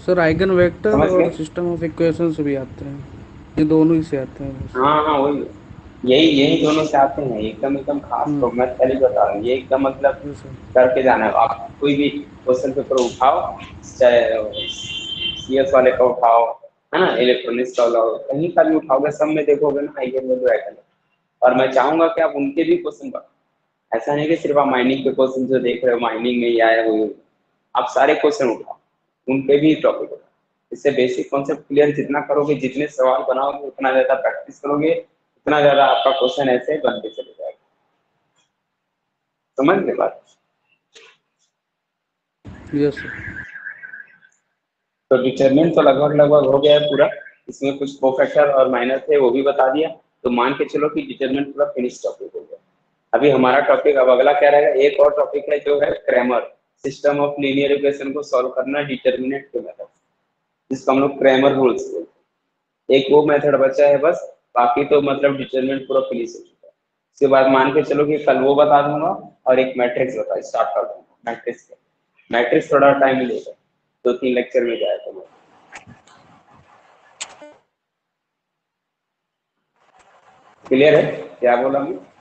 सर आइगन वेक्टर समझ और गए? सिस्टम ऑफ इक्वेशन से भी आते हैं, ये दोनों ही से आते हैं बस। हाँ हाँ वही, यही यही दोनों से आते हैं, एकदम एकदम खास हम्म। तो मैं पहले बता रहा हूँ, ये एकदम मतलब जी सर। करके जाना है। आप कोई भी क्वेश्चन पेपर उठाओ, चाहे सीएस वाले का उठाओ, है ना, इलेक्ट्रॉनिक्स का उठाओ, कहीं का भी उठाओगे, सब में देखोगे ना आइगन वैल्यू आइगन। और मैं चाहूंगा कि आप उनके भी क्वेश्चन बनाओ, ऐसा नहीं कि सिर्फ आप माइनिंग के क्वेश्चन जो देख रहे हो माइनिंग में ही आया हो, आप सारे क्वेश्चन उठाओ, उनके भी टॉपिक उठाओ। इससे बेसिक कॉन्सेप्ट क्लियर जितना करोगे, जितने सवाल बनाओगे, उतना ज्यादा प्रैक्टिस करोगे, उतना ज्यादा आपका क्वेश्चन ऐसे बनते चले जाएगा। समझ गए बात? Yes sir. तो डिटरमिनेंट तो लगभग लगभग हो गया है पूरा, इसमें कुछ कोफैक्टर और माइनर थे वो भी बता दिया। तो मान के चलो कि डिटरमिनेंट पूरा फिनिश टॉपिक हो गया। अभी हमारा टॉपिक अब अगला क्या रहेगा, एक और टॉपिक है जो है Cramer, system of linear equation को सॉल्व करना डिटरमिनेंट के मेथड, जिसको हम लोग क्रैमर रूल्स बोलते हैं। एक वो मेथड बचा है बस, बाकी तो मतलब डिटरमिनेंट पूरा फिनिश हो चुका है। उसके बाद मान के चलो कि कल वो बता दूंगा और एक मैट्रिक्स बता स्टार्ट कर दूंगा। मैट्रिक्स मैट्रिक्स थोड़ा टाइम लेगा, दो तीन लेक्चर में जाएगा। क्लियर है क्या बोला मैं?